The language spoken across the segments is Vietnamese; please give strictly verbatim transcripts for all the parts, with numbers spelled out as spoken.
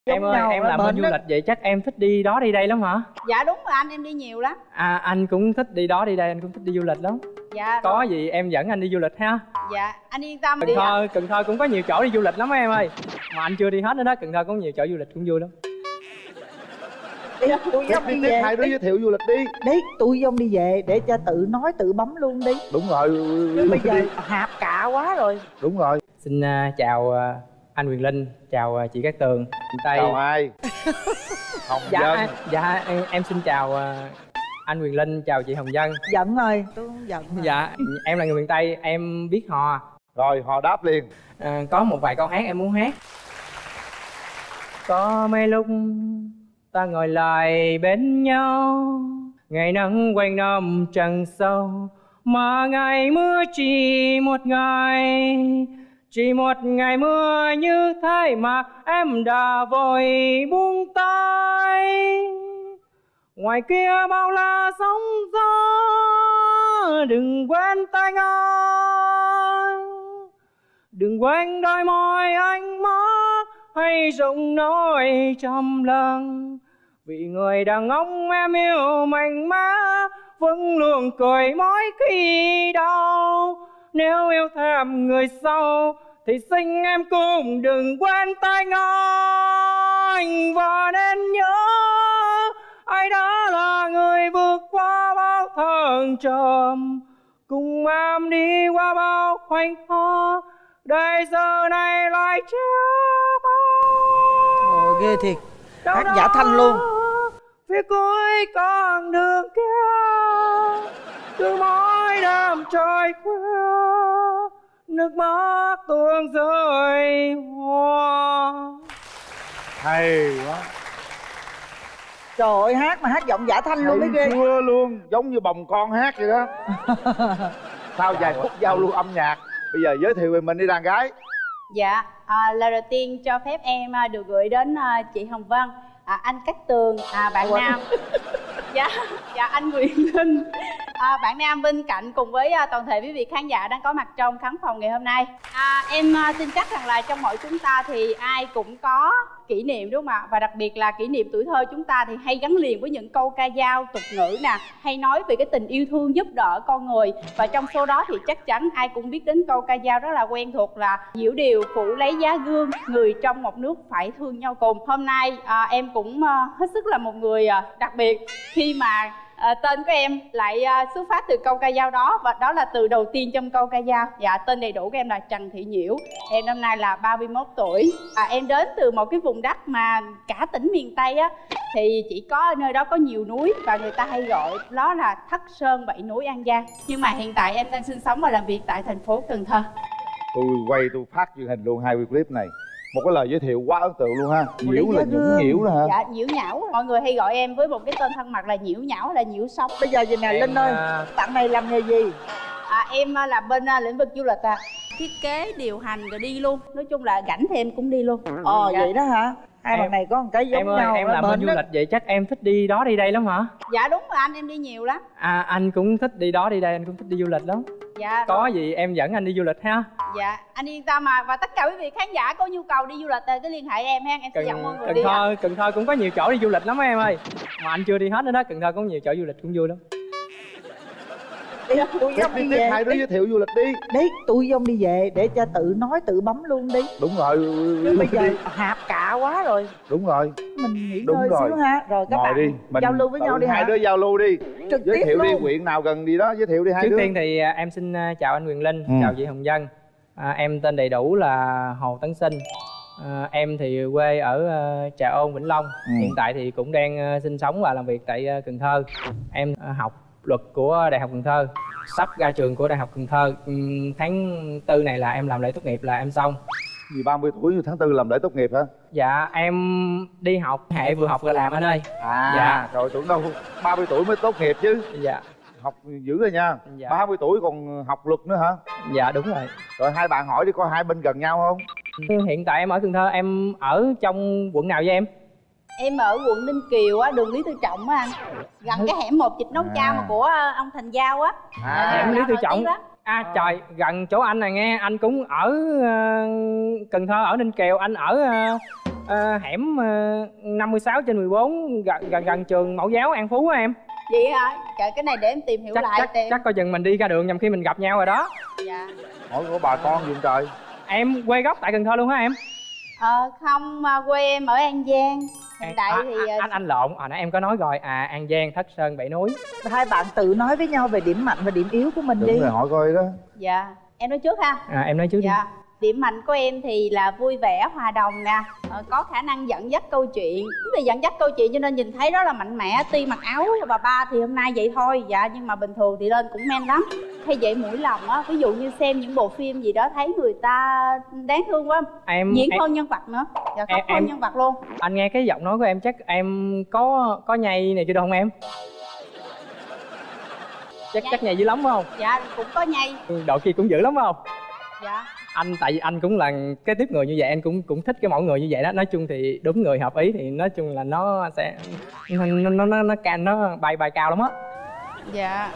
Em ơi, em làm bên du lịch vậy chắc em thích đi đó đi đây lắm hả? Dạ đúng rồi anh, em đi nhiều lắm. À anh cũng thích đi đó đi đây, anh cũng thích đi du lịch lắm. Dạ có rồi. gì em dẫn anh đi du lịch ha. Dạ anh yên tâm Cần đi. Thơ, Cần Thơ cũng có nhiều chỗ đi du lịch lắm á em ơi. Mà anh chưa đi hết nữa đó, Cần Thơ có nhiều chỗ du lịch cũng vui lắm. Đi, tôi với ông đi về. Hai đứa giới thiệu du lịch đi. Đấy, tôi với ông đi về để cho tự nói tự bấm luôn đi. Đúng rồi. Chứ bây giờ hạp cạ quá rồi. Đúng rồi. Xin uh, chào uh, anh Quyền Linh, chào uh, chị Cát Tường. Tay... Chào ai? Hồng dạ, Vân. À, dạ em, em xin chào uh, anh Quyền Linh, chào chị Hồng Vân. Giận rồi, tôi không giận rồi. Dạ, em là người miền Tây, em biết hò. Rồi, hò đáp liền. À, có một vài câu hát em muốn hát. Có mấy lúc ta ngồi lại bên nhau, ngày nắng quanh năm trăng sâu, mà ngày mưa chỉ một ngày, chỉ một ngày mưa như thế mà em đã vội buông tay. Ngoài kia bao la sóng gió, đừng quên tay ngon, đừng quên đôi môi anh mắt hay giọng nói trầm lặng. Vì người đàn ông em yêu mạnh mẽ vẫn luôn cười mỗi khi đau. Nếu yêu thêm người sau thì xin em cũng đừng quên tay anh, và nên nhớ ai đó là người vượt qua bao thăng trầm, cùng em đi qua bao khoảnh khắc, đây giờ này lại chia tay. Ồ ghê thiệt, hát giả thanh luôn. Phía cuối con đường kia, cứ mỗi đêm trôi qua, nước mắt tuôn rơi hoa. Hay quá. Trời ơi, hát mà hát giọng giả thanh luôn mới ghê. Chưa luôn, giống như bồng con hát vậy đó. Sau vài phút giao lưu âm nhạc, bây giờ giới thiệu về mình đi đàn gái. Dạ, à, lời đầu tiên cho phép em à, được gửi đến à, chị Hồng Vân, à, anh Cát Tường, à, bạn Nam. Dạ, dạ anh Quyền Linh, à, bạn Nam bên cạnh cùng với à, toàn thể quý vị khán giả đang có mặt trong khán phòng ngày hôm nay. À, em à, tin chắc rằng là trong mỗi chúng ta thì ai cũng có kỷ niệm đúng không ạ? Và đặc biệt là kỷ niệm tuổi thơ chúng ta thì hay gắn liền với những câu ca dao, tục ngữ nè, hay nói về cái tình yêu thương giúp đỡ con người. Và trong số đó thì chắc chắn ai cũng biết đến câu ca dao rất là quen thuộc là diễu điều phủ lấy giá gương, người trong một nước phải thương nhau cùng. Hôm nay à, em cũng à, hết sức là một người à, đặc biệt khi mà à, tên của em lại à, xuất phát từ câu ca dao đó, và đó là từ đầu tiên trong câu ca dao. Dạ, tên đầy đủ của em là Trần Thị Nhiễu, em năm nay là ba mươi mốt tuổi. À, em đến từ một cái vùng đất mà cả tỉnh miền Tây á thì chỉ có nơi đó có nhiều núi và người ta hay gọi đó là Thất Sơn Bảy Núi An Giang. Nhưng mà hiện tại em đang sinh sống và làm việc tại thành phố Cần Thơ. Tôi quay tôi phát truyền hình luôn hai clip này. Một cái lời giới thiệu quá ấn tượng luôn ha. Nhiễu là Nhũng Nhiễu đó hả? Dạ, Nhiễu Nhão. Mọi người hay gọi em với một cái tên thân mật là Nhiễu Nhão hay là Nhiễu Sống. Bây giờ gì nè Linh ơi, bạn này làm nghề gì? À, em làm bên uh, lĩnh vực du lịch à. Thiết kế, điều hành rồi đi luôn. Nói chung là rảnh thì em cũng đi luôn. Ờ dạ. Vậy đó hả? Hai bạn này có một cái giống em ơi, nhau. Em làm bên du lịch vậy chắc em thích đi đó đi đây lắm hả? Dạ đúng rồi anh, em đi nhiều lắm. À anh cũng thích đi đó đi đây, anh cũng thích đi du lịch lắm. Dạ. Có rồi. gì em dẫn anh đi du lịch ha. Dạ, anh yên tâm mà. Và tất cả quý vị khán giả có nhu cầu đi du lịch thì cứ liên hệ em ha, em sẽ dẫn mọi người Cần đi. Thơ, à. Cần Thơ cũng có nhiều chỗ đi du lịch lắm em ơi. Mà anh chưa đi hết nữa đó, Cần Thơ có nhiều chỗ du lịch cũng vui lắm. Đi, tôi với ông đi về. Hai đứa giới thiệu du lịch đi. Đấy, tôi với ông đi về để cho tự nói tự bấm luôn đi. Đúng rồi. Chứ bây giờ hạp cạ quá rồi. Đúng rồi. Mình nghỉ Đúng ngơi rồi. xíu ha. Rồi các Ngồi bạn đi. Mình giao lưu với nhau đi hả? Hai đứa giao lưu đi. Trực Giới tiếp thiệu luôn. đi, huyện nào gần đi đó, giới thiệu đi hai Trước đứa. tiên thì à, em xin à, chào anh Quyền Linh, ừ. chào chị Hồng Vân. à, Em tên đầy đủ là Hồ Tấn Sinh. à, Em thì quê ở à, Trà Ôn, Vĩnh Long. ừ. Hiện tại thì cũng đang à, sinh sống và làm việc tại à, Cần Thơ. Em à, học luật của Đại học Cần Thơ, sắp ra trường của Đại học Cần Thơ. uhm, Tháng tư này là em làm lễ tốt nghiệp là em xong. Gì ba mươi tuổi tháng tư làm lễ tốt nghiệp hả? Dạ em đi học hệ vừa học vừa làm anh ơi. À dạ. Rồi tưởng đâu ba mươi tuổi mới tốt nghiệp chứ. Dạ. Học dữ rồi nha. Dạ. ba mươi tuổi còn học luật nữa hả? Dạ đúng rồi. Rồi hai bạn hỏi đi, có hai bên gần nhau không? Hiện tại em ở Cần Thơ, em ở trong quận nào với em? Em ở quận Ninh Kiều á, đường Lý Tự Trọng á anh. Gần cái hẻm một vịt nấu À. chao mà của ông Thành Giao á. À. Hẻm Lý Tự Trọng. Đó. À trời, gần chỗ anh này nghe, anh cũng ở uh, Cần Thơ, ở Ninh Kiều, anh ở uh, à, hẻm uh, năm mươi sáu trên mười bốn gần gần gần trường mẫu giáo An Phú á em. Vậy hả? Trời, cái này để em tìm hiểu chắc, lại chắc, tìm. chắc coi chừng mình đi ra đường nhằm khi mình gặp nhau rồi đó. Dạ. Hỏi của bà con gì trời? Em quê gốc tại Cần Thơ luôn hả em? Ờ không, quê em ở An Giang. Hiện tại à, thì à, anh anh lộn, hồi nãy em có nói rồi, à An Giang, Thất Sơn, Bảy Núi. Hai bạn tự nói với nhau về điểm mạnh và điểm yếu của mình. Đúng đi rồi, hỏi coi đó. Dạ, em nói trước ha. À em nói trước. Dạ. Đi. Điểm mạnh của em thì là vui vẻ, hòa đồng nè, ờ, có khả năng dẫn dắt câu chuyện. Tức là dẫn dắt câu chuyện cho nên nhìn thấy đó là mạnh mẽ. Tuy mặc áo bà ba thì hôm nay vậy thôi, dạ, nhưng mà bình thường thì lên cũng men lắm. Hay vậy mũi lòng á, ví dụ như xem những bộ phim gì đó thấy người ta đáng thương quá, em diễn hơn nhân vật nữa. Dạ, khóc hơn nhân vật luôn. Anh nghe cái giọng nói của em chắc em có có nhây này chưa đâu không em? Chắc nhây. Chắc nhây dữ lắm phải không? Dạ cũng có nhây. Đội kia cũng dữ lắm phải không? Dạ. Anh tại vì anh cũng là cái tiếp người như vậy, anh cũng cũng thích cái mẫu người như vậy đó. Nói chung thì đúng người hợp ý thì nói chung là nó sẽ nó nó nó nó, nó, nó bay bay cao lắm á. Dạ.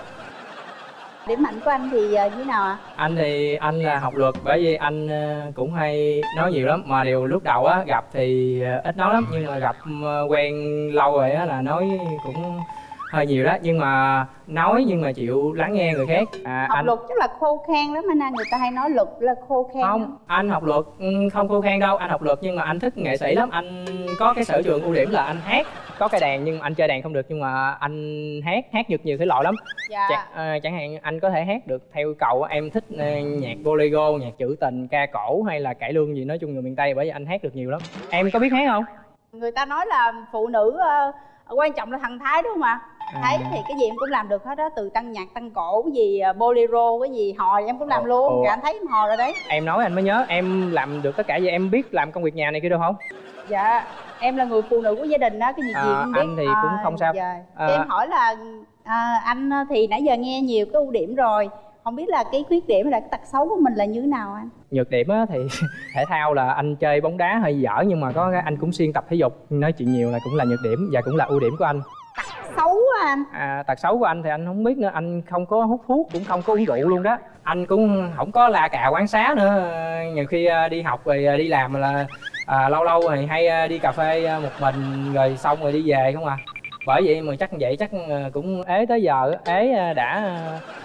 Điểm mạnh của anh thì như thế nào ạ? À? Anh thì anh là học luật, bởi vì anh cũng hay nói nhiều lắm, mà điều lúc đầu á gặp thì ít nói lắm, nhưng mà gặp quen lâu rồi á là nói cũng hơi nhiều đó, nhưng mà nói nhưng mà chịu lắng nghe người khác. À, học anh... luật chắc là khô khan lắm anh, người ta hay nói luật là khô khan. Không, đó. Anh học luật không khô khan đâu, anh học luật nhưng mà anh thích nghệ sĩ lắm. Anh có cái sở trường ưu điểm là anh hát, có cái đàn nhưng mà anh chơi đàn không được, nhưng mà anh hát hát được nhiều thể loại lắm. Dạ. Ch à, chẳng hạn anh có thể hát được theo cầu, em thích uh, nhạc bolero, nhạc trữ tình, ca cổ hay là cải lương gì, nói chung người miền Tây, bởi vì anh hát được nhiều lắm. Em có biết hát không? Người ta nói là phụ nữ uh, quan trọng là thần thái đúng không ạ? À. Thấy thì cái gì em cũng làm được hết đó, từ tăng nhạc, tăng cổ, cái gì bolero, cái gì hò em cũng làm ồ, luôn. Ồ. Anh thấy em hò rồi đấy. Em nói anh mới nhớ, em làm được tất cả vậy. Em biết làm công việc nhà này kia được không? Dạ, em là người phụ nữ của gia đình đó, cái gì gì à, cũng biết. Anh thì cũng không sao. Dạ. à. Em hỏi là à, anh thì nãy giờ nghe nhiều cái ưu điểm rồi, không biết là cái khuyết điểm hay là cái tật xấu của mình là như thế nào anh? Nhược điểm á thì thể thao là anh chơi bóng đá hơi dở, nhưng mà có anh cũng siêng tập thể dục, nói chuyện nhiều là cũng là nhược điểm và cũng là ưu điểm của anh. Tật xấu á anh? À, tật xấu của anh thì anh không biết nữa, anh không có hút thuốc, cũng không có uống rượu luôn đó. Anh cũng không có la cà quán xá nữa, nhiều khi đi học rồi đi làm là à, lâu lâu thì hay đi cà phê một mình rồi xong rồi đi về không à. Bởi vậy mà chắc vậy chắc cũng ế tới giờ, ế đã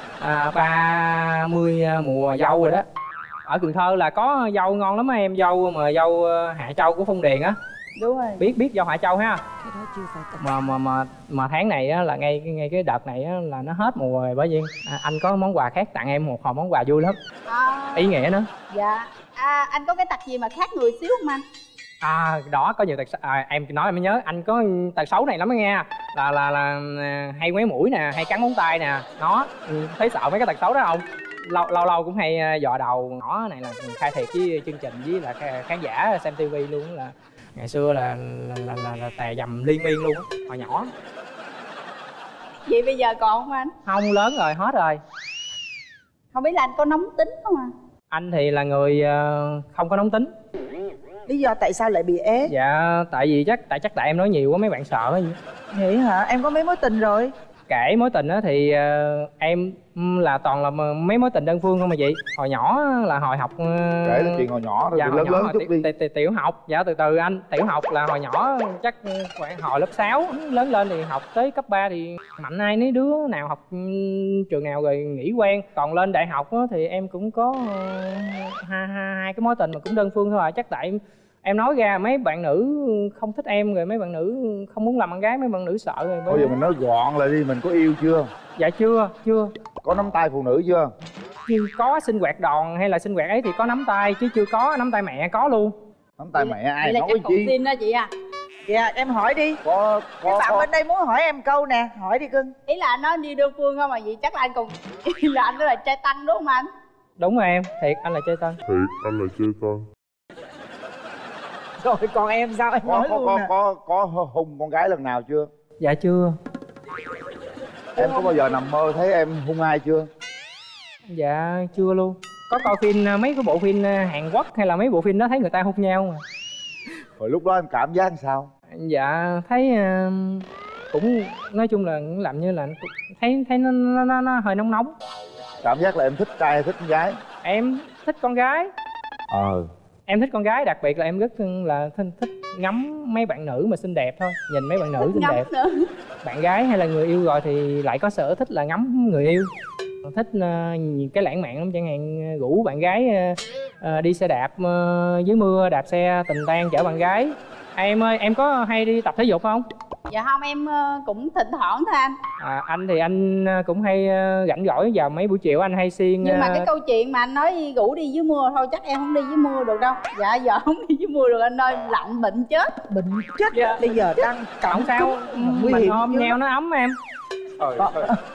à, ba mươi mùa dâu rồi đó. Ở Cần Thơ là có dâu ngon lắm á em, dâu mà dâu Hạ Châu của Phong Điền á. Đúng rồi. Biết biết dâu Hạ Châu ha. Cái đó chưa phải mà mà mà mà tháng này á là ngay ngay cái đợt này á là nó hết mùa rồi, bởi vì à, anh có món quà khác tặng em một hộp món quà vui lắm. À, ý nghĩa nữa. Dạ. À, anh có cái tật gì mà khác người xíu không anh? À đó, có nhiều tật xấu. À, em nói em mới nhớ, anh có tật xấu này lắm đó nghe, là là là hay ngoáy mũi nè, hay cắn móng tay nè. Nó thấy sợ mấy cái tật xấu đó không? Lâu lâu lâu cũng hay dò đầu. Nó này là khai thiệt với chương trình với là khán giả xem tivi luôn, là ngày xưa là là là, là, là tè dầm liên miên luôn á, hồi nhỏ. Vậy bây giờ còn không anh? Không, lớn rồi, hết rồi. Không biết là anh có nóng tính không à? Anh thì là người uh, không có nóng tính. Lý do tại sao lại bị ế? Dạ tại vì chắc tại chắc tại em nói nhiều quá mấy bạn sợ hay gì. Vậy hả? Em có mấy mối tình rồi? Kể mối tình á thì uh, em là toàn là mấy mối tình đơn phương không mà chị. Hồi nhỏ là hồi học uh, kể là chuyện hồi nhỏ rồi, dạ, lớn nhỏ, lớn chút đi. Tiểu, tiểu học, dạ từ từ anh. Tiểu học là hồi nhỏ chắc khoảng hồi lớp sáu, lớn lên thì học tới cấp ba thì mạnh ai nấy đứa, nào học trường nào rồi nghỉ quen. Còn lên đại học á, thì em cũng có uh, hai, hai, hai cái mối tình mà cũng đơn phương thôi. Chắc tại em nói ra mấy bạn nữ không thích em, rồi mấy bạn nữ không muốn làm bạn gái, mấy bạn nữ sợ rồi. Bây giờ mình nói gọn lại đi, mình có yêu chưa? Dạ chưa, chưa. Có nắm tay phụ nữ chưa? Chưa có sinh hoạt đòn hay là sinh hoạt ấy thì có nắm tay, chứ chưa có nắm tay mẹ có luôn. Nắm tay mẹ ai nói chi? Xin đó chị à. Dạ em hỏi đi. Có có bạn có. bên đây muốn hỏi em câu nè, hỏi đi cưng. Ý là nó đi đơn phương không mà, vậy chắc là anh cùng là anh đó là trai tăng đúng không anh? Đúng rồi em, thiệt anh là chơi tân. Thiệt anh là chơi tân. Rồi còn em sao em có, nói có, luôn có, nè. có có có hung con gái lần nào chưa? Dạ chưa. Em có bao giờ nằm mơ thấy em hung ai chưa? Dạ chưa luôn. Có coi phim mấy cái bộ phim Hàn Quốc hay là mấy bộ phim đó thấy người ta hung nhau mà. Rồi lúc đó em cảm giác sao? Dạ thấy uh, cũng nói chung là làm như là thấy thấy nó nó, nó, nó hơi nóng nóng. Cảm giác là em thích trai hay thích con gái? Em thích con gái. Ờ em thích con gái, đặc biệt là em rất là thích, thích ngắm mấy bạn nữ mà xinh đẹp thôi. Nhìn mấy bạn nữ xinh đẹp nữa. Bạn gái hay là người yêu rồi thì lại có sở thích là ngắm người yêu. Thích uh, cái lãng mạn lắm, chẳng hạn rủ bạn gái uh, uh, đi xe đạp uh, dưới mưa, đạp xe tình tang chở bạn gái. Em ơi, em có hay đi tập thể dục không? Dạ không, em cũng thỉnh thoảng thôi anh. À, anh thì anh cũng hay rảnh rỗi vào mấy buổi chiều anh hay xuyên. Nhưng mà cái câu chuyện mà anh nói rủ đi dưới mưa thôi chắc em không đi dưới mưa được đâu. Dạ giờ không đi dưới mưa được anh ơi, lạnh bệnh chết. Bệnh chết. Dạ. Bây giờ đang không sao, nguy mình hiểm ôm nhau nó ấm em. Trời còn,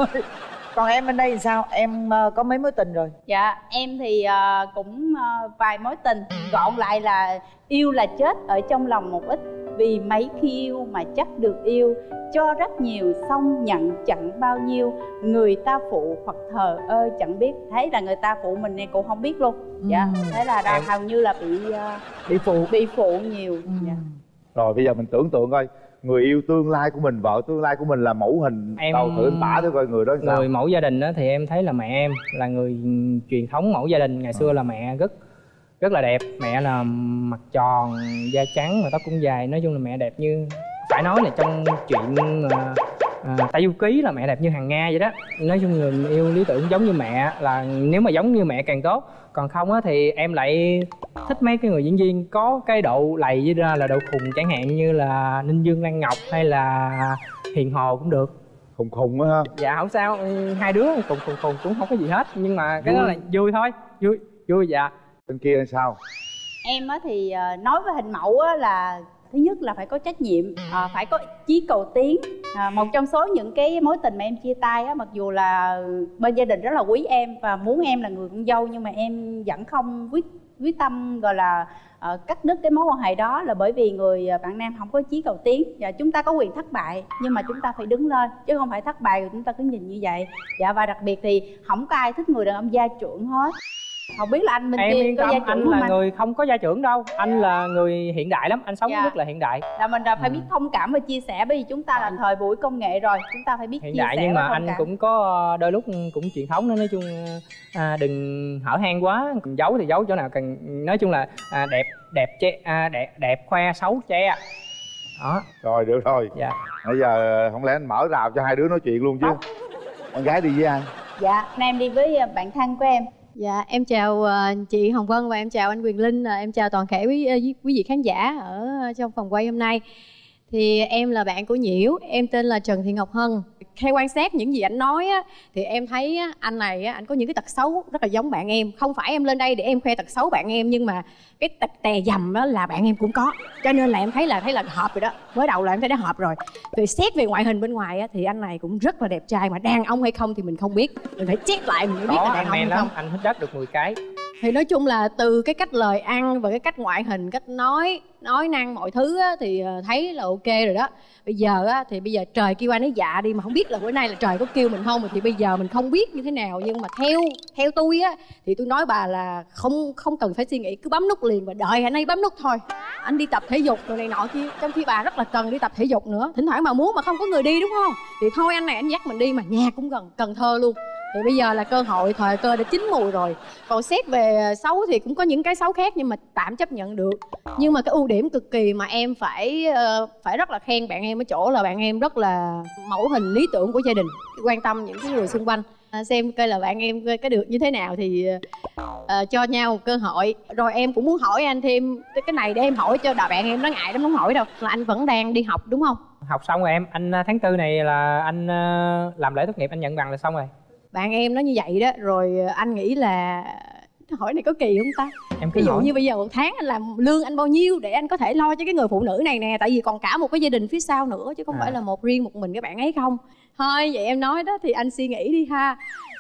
còn em bên đây thì sao? Em có mấy mối tình rồi? Dạ em thì uh, cũng uh, vài mối tình. Gọn lại là yêu là chết ở trong lòng một ít. Vì mấy khi yêu mà chắc được yêu, cho rất nhiều xong nhận chẳng bao nhiêu. Người ta phụ hoặc thờ ơ chẳng biết. Thế là người ta phụ mình này cũng không biết luôn. ừ. Dạ thế là em... hầu như là bị uh, bị phụ bị phụ nhiều. ừ. Dạ. Rồi bây giờ mình tưởng tượng coi, người yêu tương lai của mình, vợ tương lai của mình là mẫu hình em... đầu thử anh tả thử coi người đó sao. Người mẫu gia đình đó thì em thấy là mẹ em là người truyền thống mẫu gia đình. Ngày xưa là mẹ rất rất là đẹp. Mẹ là mặt tròn, da trắng mà tóc cũng dài. Nói chung là mẹ đẹp như, phải nói là trong chuyện uh, uh, Tây Du Ký là mẹ đẹp như hàng Nga vậy đó. Nói chung người yêu lý tưởng giống như mẹ, là nếu mà giống như mẹ càng tốt. Còn không á thì em lại thích mấy cái người diễn viên có cái độ lầy với ra là độ khùng, chẳng hạn như là Ninh Dương Lan Ngọc hay là Hiền Hồ cũng được. Khùng khùng á ha. Dạ không sao, hai đứa khùng khùng khùng cũng không có gì hết, nhưng mà cái vui. Đó là vui thôi, vui vui dạ. Bên kia là sao? Em á thì nói về hình mẫu á là thứ nhất là phải có trách nhiệm, à, phải có chí cầu tiến. À, một trong số những cái mối tình mà em chia tay á, mặc dù là bên gia đình rất là quý em và muốn em là người con dâu, nhưng mà em vẫn không quyết quyết tâm gọi là uh, cắt đứt cái mối quan hệ đó, là bởi vì người bạn nam không có chí cầu tiến. Và chúng ta có quyền thất bại nhưng mà chúng ta phải đứng lên, chứ không phải thất bại rồi chúng ta cứ nhìn như vậy. Dạ, và đặc biệt thì không có ai thích người đàn ông gia trưởng hết. Không biết là anh bên em kia yên có tâm, gia trưởng anh không là anh? người không có gia trưởng đâu. Anh là người hiện đại lắm, anh sống Dạ. rất là hiện đại. Là mình là phải biết thông cảm và chia sẻ, bởi vì chúng ta là thời buổi công nghệ rồi, chúng ta phải biết Hiện chia đại sẻ nhưng và mà thông anh cảm. cũng có đôi lúc cũng truyền thống nữa. Nói chung à, đừng hở hang quá, giấu thì giấu chỗ nào cần. Nói chung là à, đẹp đẹp che à, đẹp đẹp khoe xấu che đó. Rồi được rồi. Dạ. Bây giờ không lẽ anh mở rào cho hai đứa nói chuyện luôn chứ? Không. Con gái đi với ai? Dạ, nay em đi với bạn thân của em. Dạ, em chào uh, chị Hồng Vân và em chào anh Quyền Linh, uh, em chào toàn thể quý, uh, quý vị khán giả ở trong phòng quay hôm nay. Thì em là bạn của Nhiễu, em tên là Trần Thị Ngọc Hân. Theo quan sát những gì anh nói á, thì em thấy á, anh này á, anh có những cái tật xấu rất là giống bạn em. Không phải em lên đây để em khoe tật xấu bạn em, nhưng mà cái tật tè dầm đó là bạn em cũng có. Cho nên là em thấy là thấy là hợp rồi đó. Mới đầu là em thấy đã hợp rồi. Về xét về ngoại hình bên ngoài á, thì anh này cũng rất là đẹp trai, mà đàn ông hay không thì mình không biết. Mình phải check lại mình mới biết Đó, là đàn anh ông men hay lắm, không. anh thích đất được mười cái. Thì nói chung là từ cái cách lời ăn và cái cách ngoại hình, cách nói nói năng mọi thứ á, thì thấy là ok rồi đó. Bây giờ á, thì bây giờ trời kêu anh ấy dạ đi, mà không biết là bữa nay là trời có kêu mình không, thì bây giờ mình không biết như thế nào. Nhưng mà theo theo tôi á, thì tôi nói bà là không không cần phải suy nghĩ, cứ bấm nút liền và đợi anh ấy bấm nút thôi. Anh đi tập thể dục rồi này nọ kia, trong khi bà rất là cần đi tập thể dục nữa. Thỉnh thoảng bà muốn mà không có người đi đúng không, thì thôi anh này anh dắt mình đi, mà nhà cũng gần Cần Thơ luôn. Thì bây giờ là cơ hội, thời cơ đã chín mùi rồi. Còn xét về xấu thì cũng có những cái xấu khác, nhưng mà tạm chấp nhận được. Nhưng mà cái ưu điểm cực kỳ mà em phải uh, phải rất là khen bạn em ở chỗ là bạn em rất là mẫu hình lý tưởng của gia đình, quan tâm những cái người xung quanh. À, xem coi là bạn em coi cái được như thế nào thì uh, cho nhau một cơ hội. Rồi em cũng muốn hỏi anh thêm cái này để em hỏi cho đà bạn em, nó ngại lắm không hỏi đâu. Là anh vẫn đang đi học đúng không? Học xong rồi em, anh tháng tư này là anh làm lễ tốt nghiệp, anh nhận bằng là xong rồi. Bạn em nói như vậy đó, rồi anh nghĩ là hỏi này có kỳ không ta? Em cứ ví dụ hỏi. Như bây giờ một tháng anh làm lương anh bao nhiêu để anh có thể lo cho cái người phụ nữ này nè, tại vì còn cả một cái gia đình phía sau nữa, chứ không à. phải là một riêng một mình cái bạn ấy không. Thôi vậy em nói đó thì anh suy nghĩ đi ha.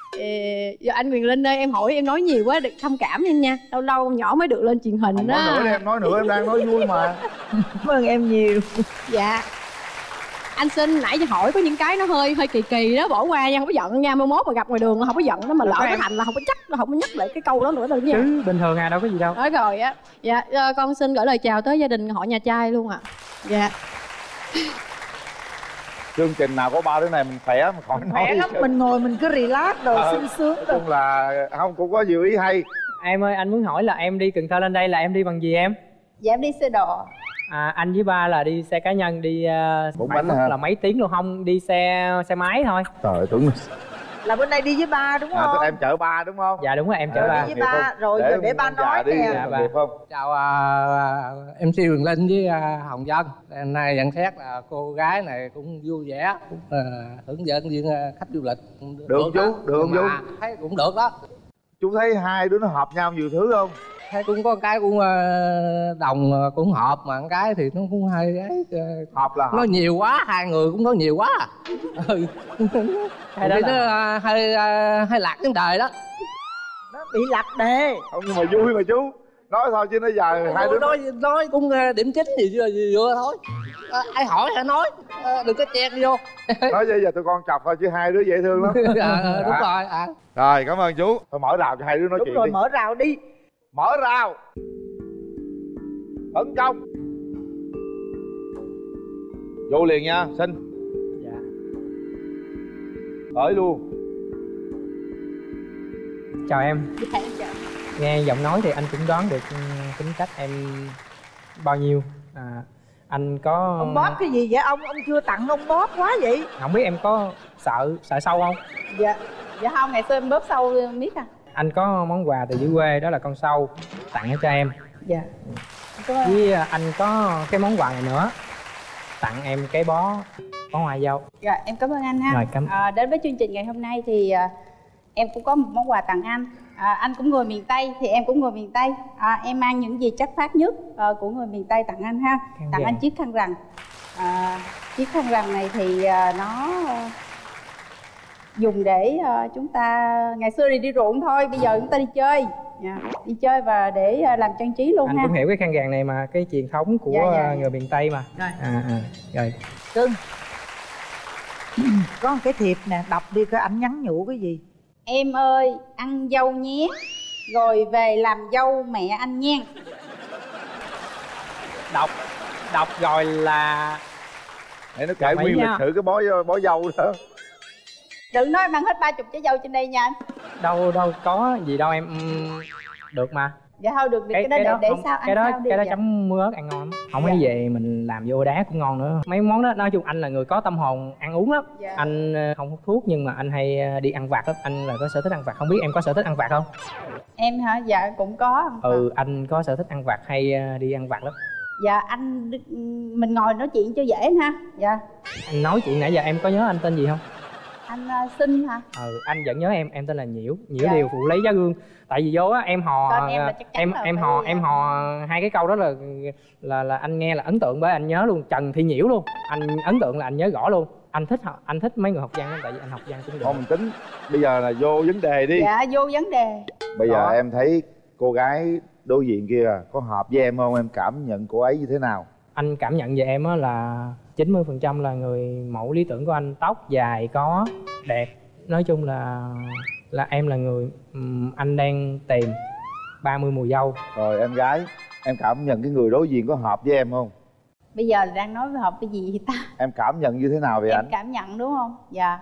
Ê, giờ anh Quyền Linh ơi, em hỏi em nói nhiều quá, được thông cảm em nha, lâu lâu nhỏ mới được lên truyền hình không đó. Nói nữa đi, em nói nữa, em đang nói vui mà. Cảm ơn em nhiều. Dạ anh xin, nãy giờ hỏi có những cái nó hơi hơi kỳ kỳ đó, bỏ qua nha, không có giận nha, mai mốt mà gặp ngoài đường không có giận đó, mà lỡ nó thành là không có chắc, không có nhắc lại cái câu đó nữa đâu nha. Chứ bình thường à, đâu có gì đâu. Nói rồi á. Dạ con xin gửi lời chào tới gia đình họ nhà trai luôn ạ. À. Dạ. Chương trình nào có ba đứa này mình khỏe, mình khỏi nói khỏe lắm, mình ngồi mình cứ relax rồi à, sung sướng nói chung là không cũng có nhiều ý hay. Em ơi, anh muốn hỏi là em đi Cần Thơ lên đây là em đi bằng gì em? Dạ em đi xe đò. À, anh với ba là đi xe cá nhân, đi uh, Bốn bánh hả? là mấy tiếng luôn không? Đi xe xe máy thôi. Trời ơi, tưởng Là bên đây đi với ba đúng à, không? tức em chở ba đúng không? Dạ đúng rồi, em chở Ờ, ba. đi với ba rồi để, giờ để ba nói đi nè. Dạ, ba. nghiệp không? Chào uh, em xê Quyền Linh với uh, Hồng Vân. Hôm nay nhận xét là cô gái này cũng vui vẻ, cũng uh, hướng dẫn viên uh, khách du lịch. Cũng Được chú, đó. được không Nhưng chú? mà thấy cũng được đó. Chú thấy hai đứa nó hợp nhau nhiều thứ không? Thấy cũng có cái cũng uh, đồng uh, cũng hợp, mà một cái thì nó cũng hơi ấy, uh, Hợp là hợp. nó nhiều quá, hai người cũng nói nhiều quá. Ừ. Hay Thì đó nó là... uh, hơi uh, hơi lạc vấn đề đó. Nó bị lạc đề. Không, nhưng mà vui mà chú. Nói thôi chứ nó giờ hai đứa nói nói cũng uh, điểm chính gì vừa vừa thôi. À, ai hỏi hãy nói, à, đừng có chen vô. nói vậy giờ tụi con chọc thôi chứ hai đứa dễ thương lắm. À, đúng rồi. À. Rồi cảm ơn chú. Thôi mở rào cho hai đứa nói Đúng chuyện rồi, đi. mở rào đi. Mở rào. Tấn công. Vô liền nha, xin. Dạ. Tới luôn. Chào em. Dạ em chào. Nghe giọng nói thì anh cũng đoán được ừ, tính cách em bao nhiêu. À, anh có... Ông bóp cái gì vậy ông? Ông chưa tặng ông bóp quá vậy? Không biết em có sợ sợ sâu không? Dạ. Dạ không, ngày xưa em bóp sâu miết à. Anh có món quà từ dưới quê, đó là con sâu tặng cho em. Dạ. Cảm ơn. Với anh có cái món quà này nữa, tặng em cái bó bó hoa dâu. Dạ em cảm ơn anh ha. Rồi, cảm- À, đến với chương trình ngày hôm nay thì à, em cũng có một món quà tặng anh. À, anh cũng người miền Tây thì em cũng người miền Tây. À, em mang những gì chất phát nhất à, của người miền Tây tặng anh ha. Khăn Tặng vàng. anh chiếc khăn rằn. À, chiếc khăn rằn này thì à, nó à, dùng để à, chúng ta ngày xưa thì đi ruộng thôi, bây giờ chúng ta đi chơi. Dạ, đi chơi và để à, làm trang trí luôn Anh ha. cũng hiểu cái khăn vàng này mà, cái truyền thống của Dạ, dạ, ờ, dạ. người miền Tây mà. Rồi. À, à, rồi. Cưng. Có một cái thiệp nè, đọc đi coi ảnh nhắn nhủ cái gì. Em ơi, ăn dâu nhé, rồi về làm dâu mẹ anh nha. Đọc đọc rồi là Để nó kể Đồng ý nguyên nha. lịch sử cái bó bó dâu đó. Đừng nói mang hết ba chục trái dâu trên đây nha anh. đâu đâu có gì đâu em. Ừm, được mà. Dạ thôi được, cái, cái đó để, để không, sao ăn cái đó sao đi. cái đó dạ. chấm muối ớt ăn ngon lắm. Không Dạ. ấy về mình làm vô đá cũng ngon nữa. Mấy món đó nói chung anh là người có tâm hồn ăn uống lắm. Dạ. Anh ờ, không hút thuốc nhưng mà anh hay ờ, đi ăn vặt lắm. Anh là có sở thích ăn vặt, không biết em có sở thích ăn vặt không? Em hả? Dạ cũng có. Ừ, anh có sở thích ăn vặt, hay ờ, đi ăn vặt lắm. Dạ anh mình ngồi nói chuyện cho dễ anh ha. Dạ. Anh nói chuyện nãy giờ em có nhớ anh tên gì không? Anh uh, Sinh hả? Ừ, anh vẫn nhớ em, em tên là Nhiễu, Nhiễu Dạ. Điều phụ lấy giá gương. Tại vì vô á em hò Tên em là chắc chắn em là em phải- hò em hò hai cái câu đó là là là anh nghe là ấn tượng, bởi anh nhớ luôn Trần Thị Nhiễu luôn. Anh ấn tượng là anh nhớ rõ luôn. Anh thích học anh thích mấy người học văn lắm, tại vì anh học văn cũng được. Thôi mình tính bây giờ là vô vấn đề đi. Dạ vô vấn đề. Bây giờ Đó. em thấy cô gái đối diện kia có hợp với em không? Em cảm nhận cô ấy như thế nào? Anh cảm nhận về em á là chín mươi phần trăm là người mẫu lý tưởng của anh, tóc dài có, đẹp. Nói chung là là em là người ừm, anh đang tìm ba mươi mùa dâu. Rồi em gái, em cảm nhận cái người đối diện có hợp với em không? Bây giờ là đang nói về học cái gì vậy ta? Em cảm nhận như thế nào về Em anh? cảm nhận đúng không? Dạ.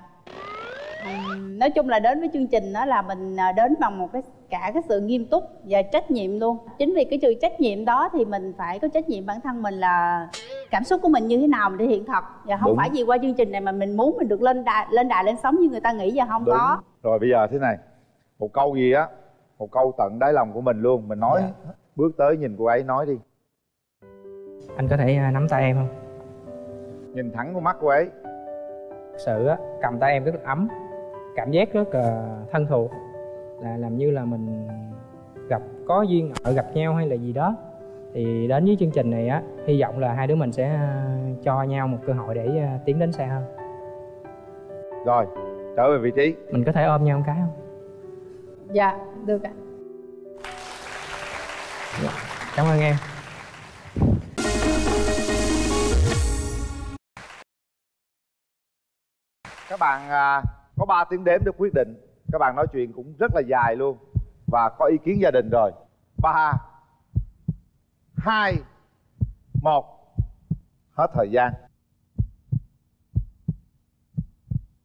Ừm, nói chung là đến với chương trình đó là mình à, đến bằng một cái cả cái sự nghiêm túc và trách nhiệm luôn. Chính vì cái sự trách nhiệm đó thì mình phải có trách nhiệm bản thân mình là cảm xúc của mình như thế nào mình thể hiện thật. Và không Đúng. phải vì qua chương trình này mà mình muốn mình được lên đài lên đài lên sóng như người ta nghĩ, và không Đúng. có. Rồi bây giờ thế này, một câu gì á, một câu tận đáy lòng của mình luôn. Mình nói, Dạ. bước tới nhìn cô ấy nói đi. Anh có thể à, nắm tay em không? Nhìn thẳng vào mắt cô ấy. Thật sự á, cầm tay em rất là ấm, cảm giác rất là thân thuộc, là làm như là mình gặp có duyên nợ gặp nhau hay là gì đó. Thì đến với chương trình này á, hy vọng là hai đứa mình sẽ à, cho nhau một cơ hội để à, tiến đến xa hơn. Rồi, trở về vị trí. Mình có thể ôm nhau một cái không? Dạ được ạ. Cảm ơn em. Các bạn à, có ba tiếng đếm để quyết định. Các bạn nói chuyện cũng rất là dài luôn và có ý kiến gia đình rồi. Ba, hai, một. Hết thời gian.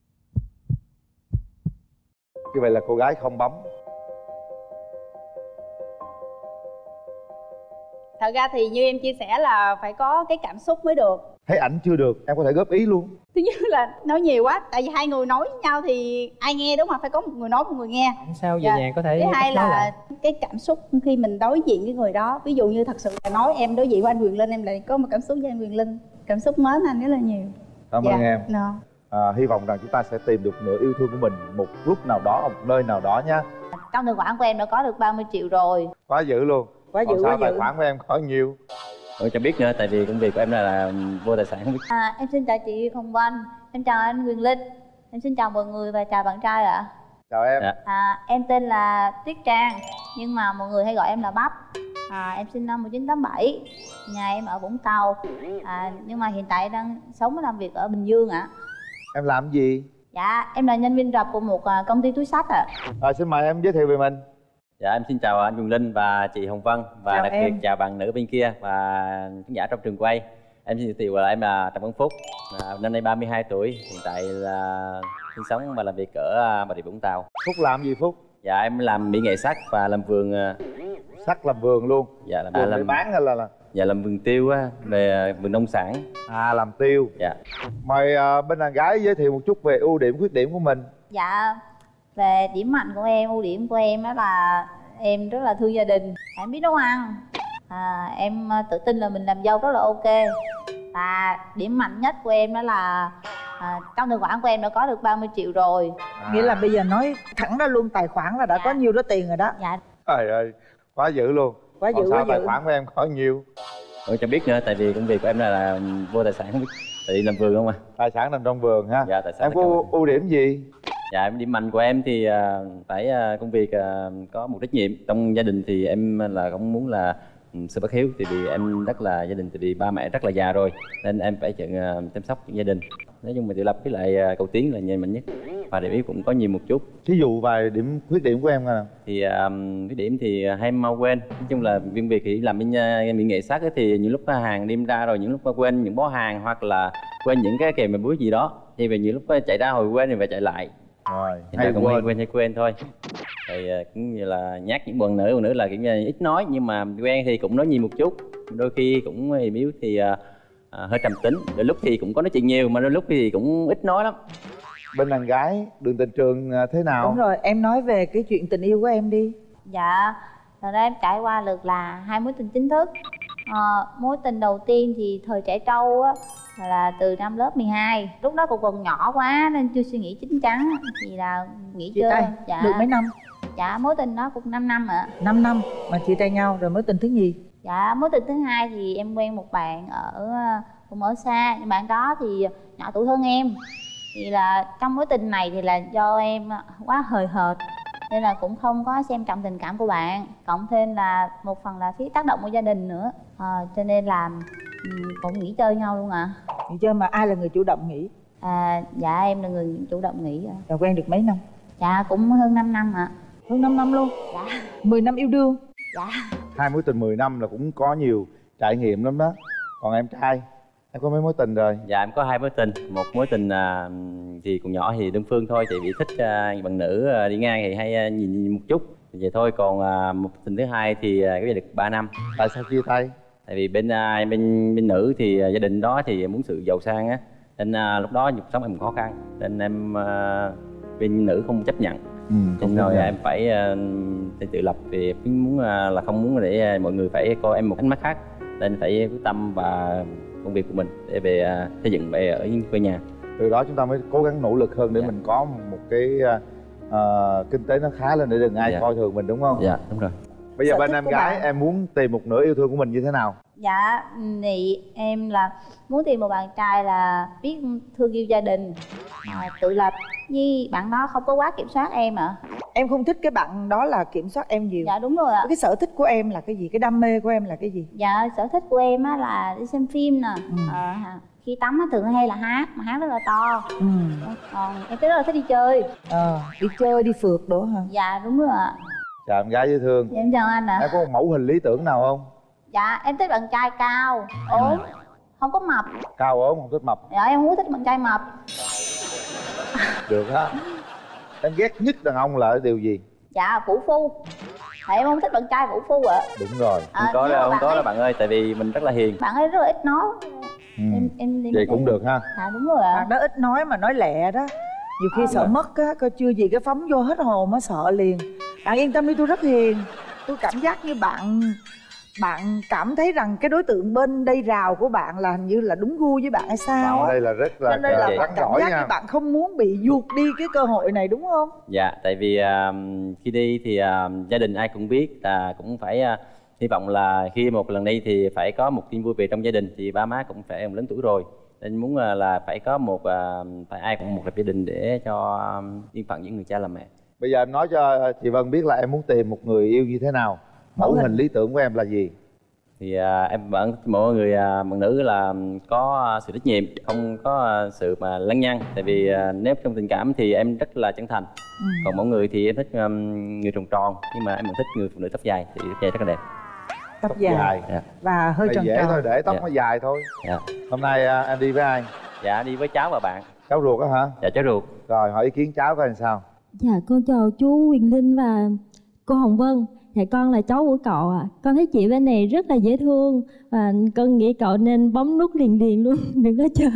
Như vậy là cô gái không bấm. Thật ra thì như em chia sẻ là phải có cái cảm xúc mới được. Thấy ảnh chưa được em có thể góp ý luôn. Thứ nhất là nói nhiều quá, tại vì hai người nói với nhau thì ai nghe, đúng không? Phải có một người nói một người nghe. Sao về Dạ. nhà có thể Thứ hai nói là lại. cái cảm xúc khi mình đối diện với người đó. Ví dụ như thật sự là nói em đối diện với anh Quyền Linh, em lại có một cảm xúc với anh Quyền Linh, cảm xúc mến anh rất là nhiều. Cảm Dạ. ơn em. No. À, hy vọng rằng chúng ta sẽ tìm được nửa yêu thương của mình một lúc nào đó ở một nơi nào đó nha. Trong tài khoản của em đã có được ba mươi triệu rồi. Quá dữ luôn. Quá Còn dữ, sao quá tài dữ. khoản của em có nhiêu? Tôi cho biết nữa, tại vì công việc của em là, là vô tài sản không biết. À, em xin chào chị Hồng Vân, em chào anh Quyền Linh, em xin chào mọi người và chào bạn trai ạ. Chào em. Dạ. À, em tên là Tuyết Trang, nhưng mà mọi người hay gọi em là Bắp. À, em sinh năm một nghìn chín trăm tám mươi bảy, nhà em ở Vũng Tàu. À, nhưng mà hiện tại đang sống và làm việc ở Bình Dương ạ. Em làm gì? Dạ, em là nhân viên rập của một à, công ty túi xách ạ. À, xin mời em giới thiệu về mình. Dạ em xin chào anh Quyền Linh và chị Hồng Vân và Chào đặc em. biệt chào bạn nữ bên kia và khán giả trong trường quay. Em xin giới thiệu là em là Trần Văn Phúc, à, năm nay ba mươi hai tuổi, hiện tại là sinh sống và làm việc ở Bà Rịa Vũng Tàu. Phúc làm gì Phúc? Dạ em làm mỹ nghệ sắt và làm vườn. à, Sắt làm vườn luôn. Dạ làm Vườn để làm bán hay là, là dạ làm vườn tiêu á, về vườn nông sản. à làm tiêu. Dạ. Mời à, bên đàn gái giới thiệu một chút về ưu điểm khuyết điểm của mình. Dạ, về điểm mạnh của em, ưu điểm của em đó là em rất là thương gia đình, em biết nấu ăn. À, em tự tin là mình làm dâu rất là ok. Và điểm mạnh nhất của em đó là à, trong tài khoản của em đã có được ba mươi triệu rồi. À. Nghĩa là bây giờ nói thẳng ra luôn, tài khoản là đã Dạ. có nhiêu đó tiền rồi đó. Dạ, Trời ơi, quá dữ luôn. Quá Còn dữ, sao quá tài dữ. khoản của em có nhiêu? Tôi cho biết nữa, tại vì công việc của em là, là vô tài sản không biết, tại vì làm vườn không à. Tài sản nằm trong vườn ha. Dạ tài sản. Em có ưu- ưu điểm gì? Dạ điểm mạnh của em thì à, phải à, công việc à, có một trách nhiệm trong gia đình thì em là cũng muốn là ừ, sự bất hiếu, thì vì em rất là gia đình, thì vì ba mẹ rất là già rồi nên em phải chọn à, chăm sóc gia đình. Nói chung mà tự lập với lại à, cầu tiến là nhanh mạnh nhất, và điểm yếu cũng có nhiều một chút. Thí dụ vài điểm khuyết điểm của em coi nào. Thì à, cái điểm thì hay mau quên. Nói chung là viên việc thì làm bên à, mỹ nghệ sắt ấy, thì những lúc hàng đem ra rồi những lúc quên những bó hàng hoặc là quên những cái kèm mà búa gì đó, thì vì nhiều lúc chạy ra hồi quên thì phải chạy lại. Rồi, Thì hay là cũng hay quên. quên hay quên thôi. Thì à, cũng như là nhát những bọn nữ, bọn nữ là kiểu như ít nói nhưng mà quen thì cũng nói nhiều một chút, đôi khi cũng mềm yếu thì à, à, hơi trầm tính, đôi lúc thì cũng có nói chuyện nhiều mà đôi lúc thì cũng ít nói lắm. Bên đàn gái đường tình trường à, thế nào? Đúng rồi, em nói về cái chuyện tình yêu của em đi. dạ, thật ra em trải qua được là hai mối tình chính thức. Ờ, mối tình đầu tiên thì thời trẻ trâu á, là từ năm lớp mười hai. Lúc đó cũng còn nhỏ quá nên chưa suy nghĩ chín chắn, thì là nghỉ Chia chơi. tay Dạ. được mấy năm? Dạ, mối tình đó cũng năm năm ạ. Năm năm mà chia tay nhau rồi. Mối tình thứ nhì? Dạ, mối tình thứ hai thì em quen một bạn ở cũng ở xa, nhưng bạn đó thì nhỏ tuổi hơn em. Thì là trong mối tình này thì là do em quá hời hợt nên là cũng không có xem trọng tình cảm của bạn, cộng thêm là một phần là phía tác động của gia đình nữa. Ờ, cho nên là ừm, cũng nghỉ chơi nhau luôn ạ. Nghỉ chơi mà ai là người chủ động nghỉ? À, dạ em là người chủ động nghỉ ạ. Rồi quen được mấy năm? Dạ cũng hơn năm năm ạ. Hơn năm năm luôn? Dạ. mười năm yêu đương? Dạ. Hai mối tình mười năm là cũng có nhiều trải nghiệm lắm đó. Còn em trai, em có mấy mối tình rồi? Dạ em có hai mối tình, một mối tình à, thì còn nhỏ thì đơn phương thôi, thì bị thích à, bạn nữ à, đi ngang thì hay à, nhìn, nhìn một chút thì vậy thôi. Còn à, một tình thứ hai thì à, cái được ba năm. Tại sao chia tay? Tại vì bên à, bên bên nữ thì à, gia đình đó thì muốn sự giàu sang á, nên à, lúc đó cuộc sống em khó khăn nên em à, bên nữ không chấp nhận. Ừ, Nên rồi em phải uh, tự lập, vì muốn uh, là không muốn để uh, mọi người phải coi em một ánh mắt khác, nên phải quyết tâm và công việc của mình để về uh, xây dựng về ở quê nhà. Từ đó chúng ta mới cố gắng nỗ lực hơn để Dạ. mình có một cái uh, kinh tế nó khá lên để đừng ai Dạ. coi thường mình, đúng không? Dạ đúng rồi. Bây giờ Sở bên thích em của gái bạn. em muốn tìm một nửa yêu thương của mình như thế nào? Dạ, thì em là muốn tìm một bạn trai là biết thương yêu gia đình, à, tự lập, với bạn đó không có quá kiểm soát em ạ. Em không thích cái bạn đó là kiểm soát em nhiều? Dạ đúng rồi ạ. Cái sở thích của em là cái gì? Cái đam mê của em là cái gì? Dạ, sở thích của em á là đi xem phim nè. Ừ. Ờ, khi tắm á thường hay là hát, mà hát rất là to. Ừ. Còn em rất là thích đi chơi. Ờ, đi chơi, đi phượt đồ hả? Dạ đúng rồi ạ. Chào em gái dễ thương. Dạ, em chào anh ạ. Em có một mẫu hình lý tưởng nào không? Dạ, em thích bạn trai cao, ốm, không có mập. Cao ốm, không thích mập. Dạ, em không có thích bạn trai mập. Được á. Em ghét nhất đàn ông là điều gì? Dạ, phủ phu. tại em không thích bạn trai vũ phu ạ. Đúng rồi. À, Không có nếu mà đâu, không bạn có ấy- đâu bạn ơi, tại vì mình rất là hiền. Bạn ấy rất là ít nói. Ừ. Em em em Vậy cũng được ha. À đúng rồi ạ. Bạn đó ít nói mà nói lẹ đó. Nhiều khi À, sợ dạ. mất á, coi chưa gì cái phóng vô hết hồn á, sợ liền. Bạn yên tâm đi, tôi rất hiền. Tôi cảm giác như bạn bạn cảm thấy rằng cái đối tượng bên đây rào của bạn là hình như là đúng gu với bạn hay sao Bạn ở á. đây là rất là Cho nên là vậy. bạn rắn cảm giỏi giác nha. như bạn không muốn bị ruột đi cái cơ hội này đúng không? Dạ, tại vì à, khi đi thì à, gia đình ai cũng biết là cũng phải à, hy vọng là khi một lần đi thì phải có một tin vui về trong gia đình, thì ba má cũng phải lớn tuổi rồi, nên muốn là, là phải có một à, phải ai cũng một lập gia đình để cho um, yên phận những người cha làm mẹ. Bây giờ em nói cho chị Vân biết là em muốn tìm một người yêu như thế nào, mẫu Mẫu hình lý tưởng của em là gì? Thì à, em vẫn mọi người à, bạn nữ là có sự trách nhiệm, không có à, sự mà lăng nhăng, tại vì à, nếu trong tình cảm thì em rất là chân thành. Ừ. Còn mỗi người thì em thích um, người tròn tròn, nhưng mà em vẫn thích người phụ nữ tóc dài, thì tóc dài rất là đẹp. Tóc dài, dài. Dạ. và hơi Đây tròn dễ tròn. thôi, để tóc Dạ. nó dài thôi. Dạ. Hôm nay à, em đi với ai? Dạ, đi với cháu và bạn. Cháu ruột á hả? Dạ, cháu ruột. Rồi hỏi ý kiến cháu coi làm sao. Dạ con chào chú Quyền Linh và cô Hồng Vân. Dạ con là cháu của cậu ạ. À. Con thấy chị bên này rất là dễ thương và con nghĩ cậu nên bấm nút liền liền luôn, đừng có chờ.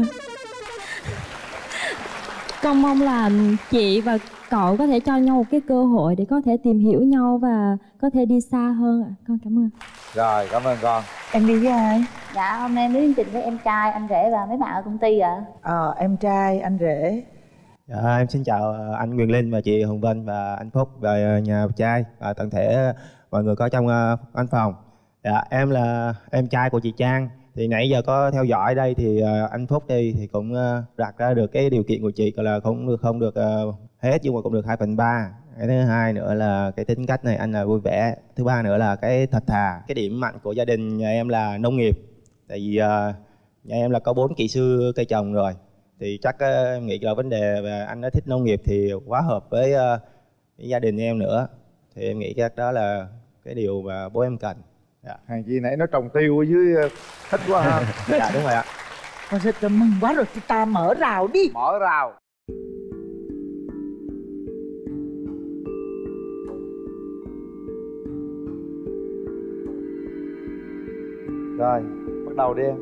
Con mong là chị và cậu có thể cho nhau một cái cơ hội để có thể tìm hiểu nhau và có thể đi xa hơn ạ. À. Con cảm ơn. Rồi, cảm ơn con. Em đi với ai? Dạ hôm nay em đến chương trình với em trai, anh rể và mấy bạn ở công ty ạ. Ờ, em trai, anh rể. Dạ, em xin chào anh Quyền Linh và chị Hồng Vân và anh Phúc và nhà trai và toàn thể mọi người có trong văn phòng. Dạ, em là em trai của chị Trang. Thì nãy giờ có theo dõi đây thì anh Phúc đi thì cũng đặt ra được cái điều kiện của chị là không được không được hết, nhưng mà cũng được hai phần ba. Cái thứ hai nữa là cái tính cách này anh là vui vẻ. Thứ ba nữa là cái thật thà. Cái điểm mạnh của gia đình nhà em là nông nghiệp. Tại vì nhà em là có bốn kỹ sư cây trồng rồi. Thì chắc em nghĩ là vấn đề về anh đã thích nông nghiệp thì quá hợp với, uh, với gia đình em nữa. Thì em nghĩ chắc đó là cái điều mà bố em cần. Dạ. Hàng chi nãy nó trồng tiêu ở dưới thích quá ha. Dạ đúng rồi ạ. Con rất cảm ơn quá rồi, ta mở rào đi. Mở rào. Rồi, bắt đầu đi em.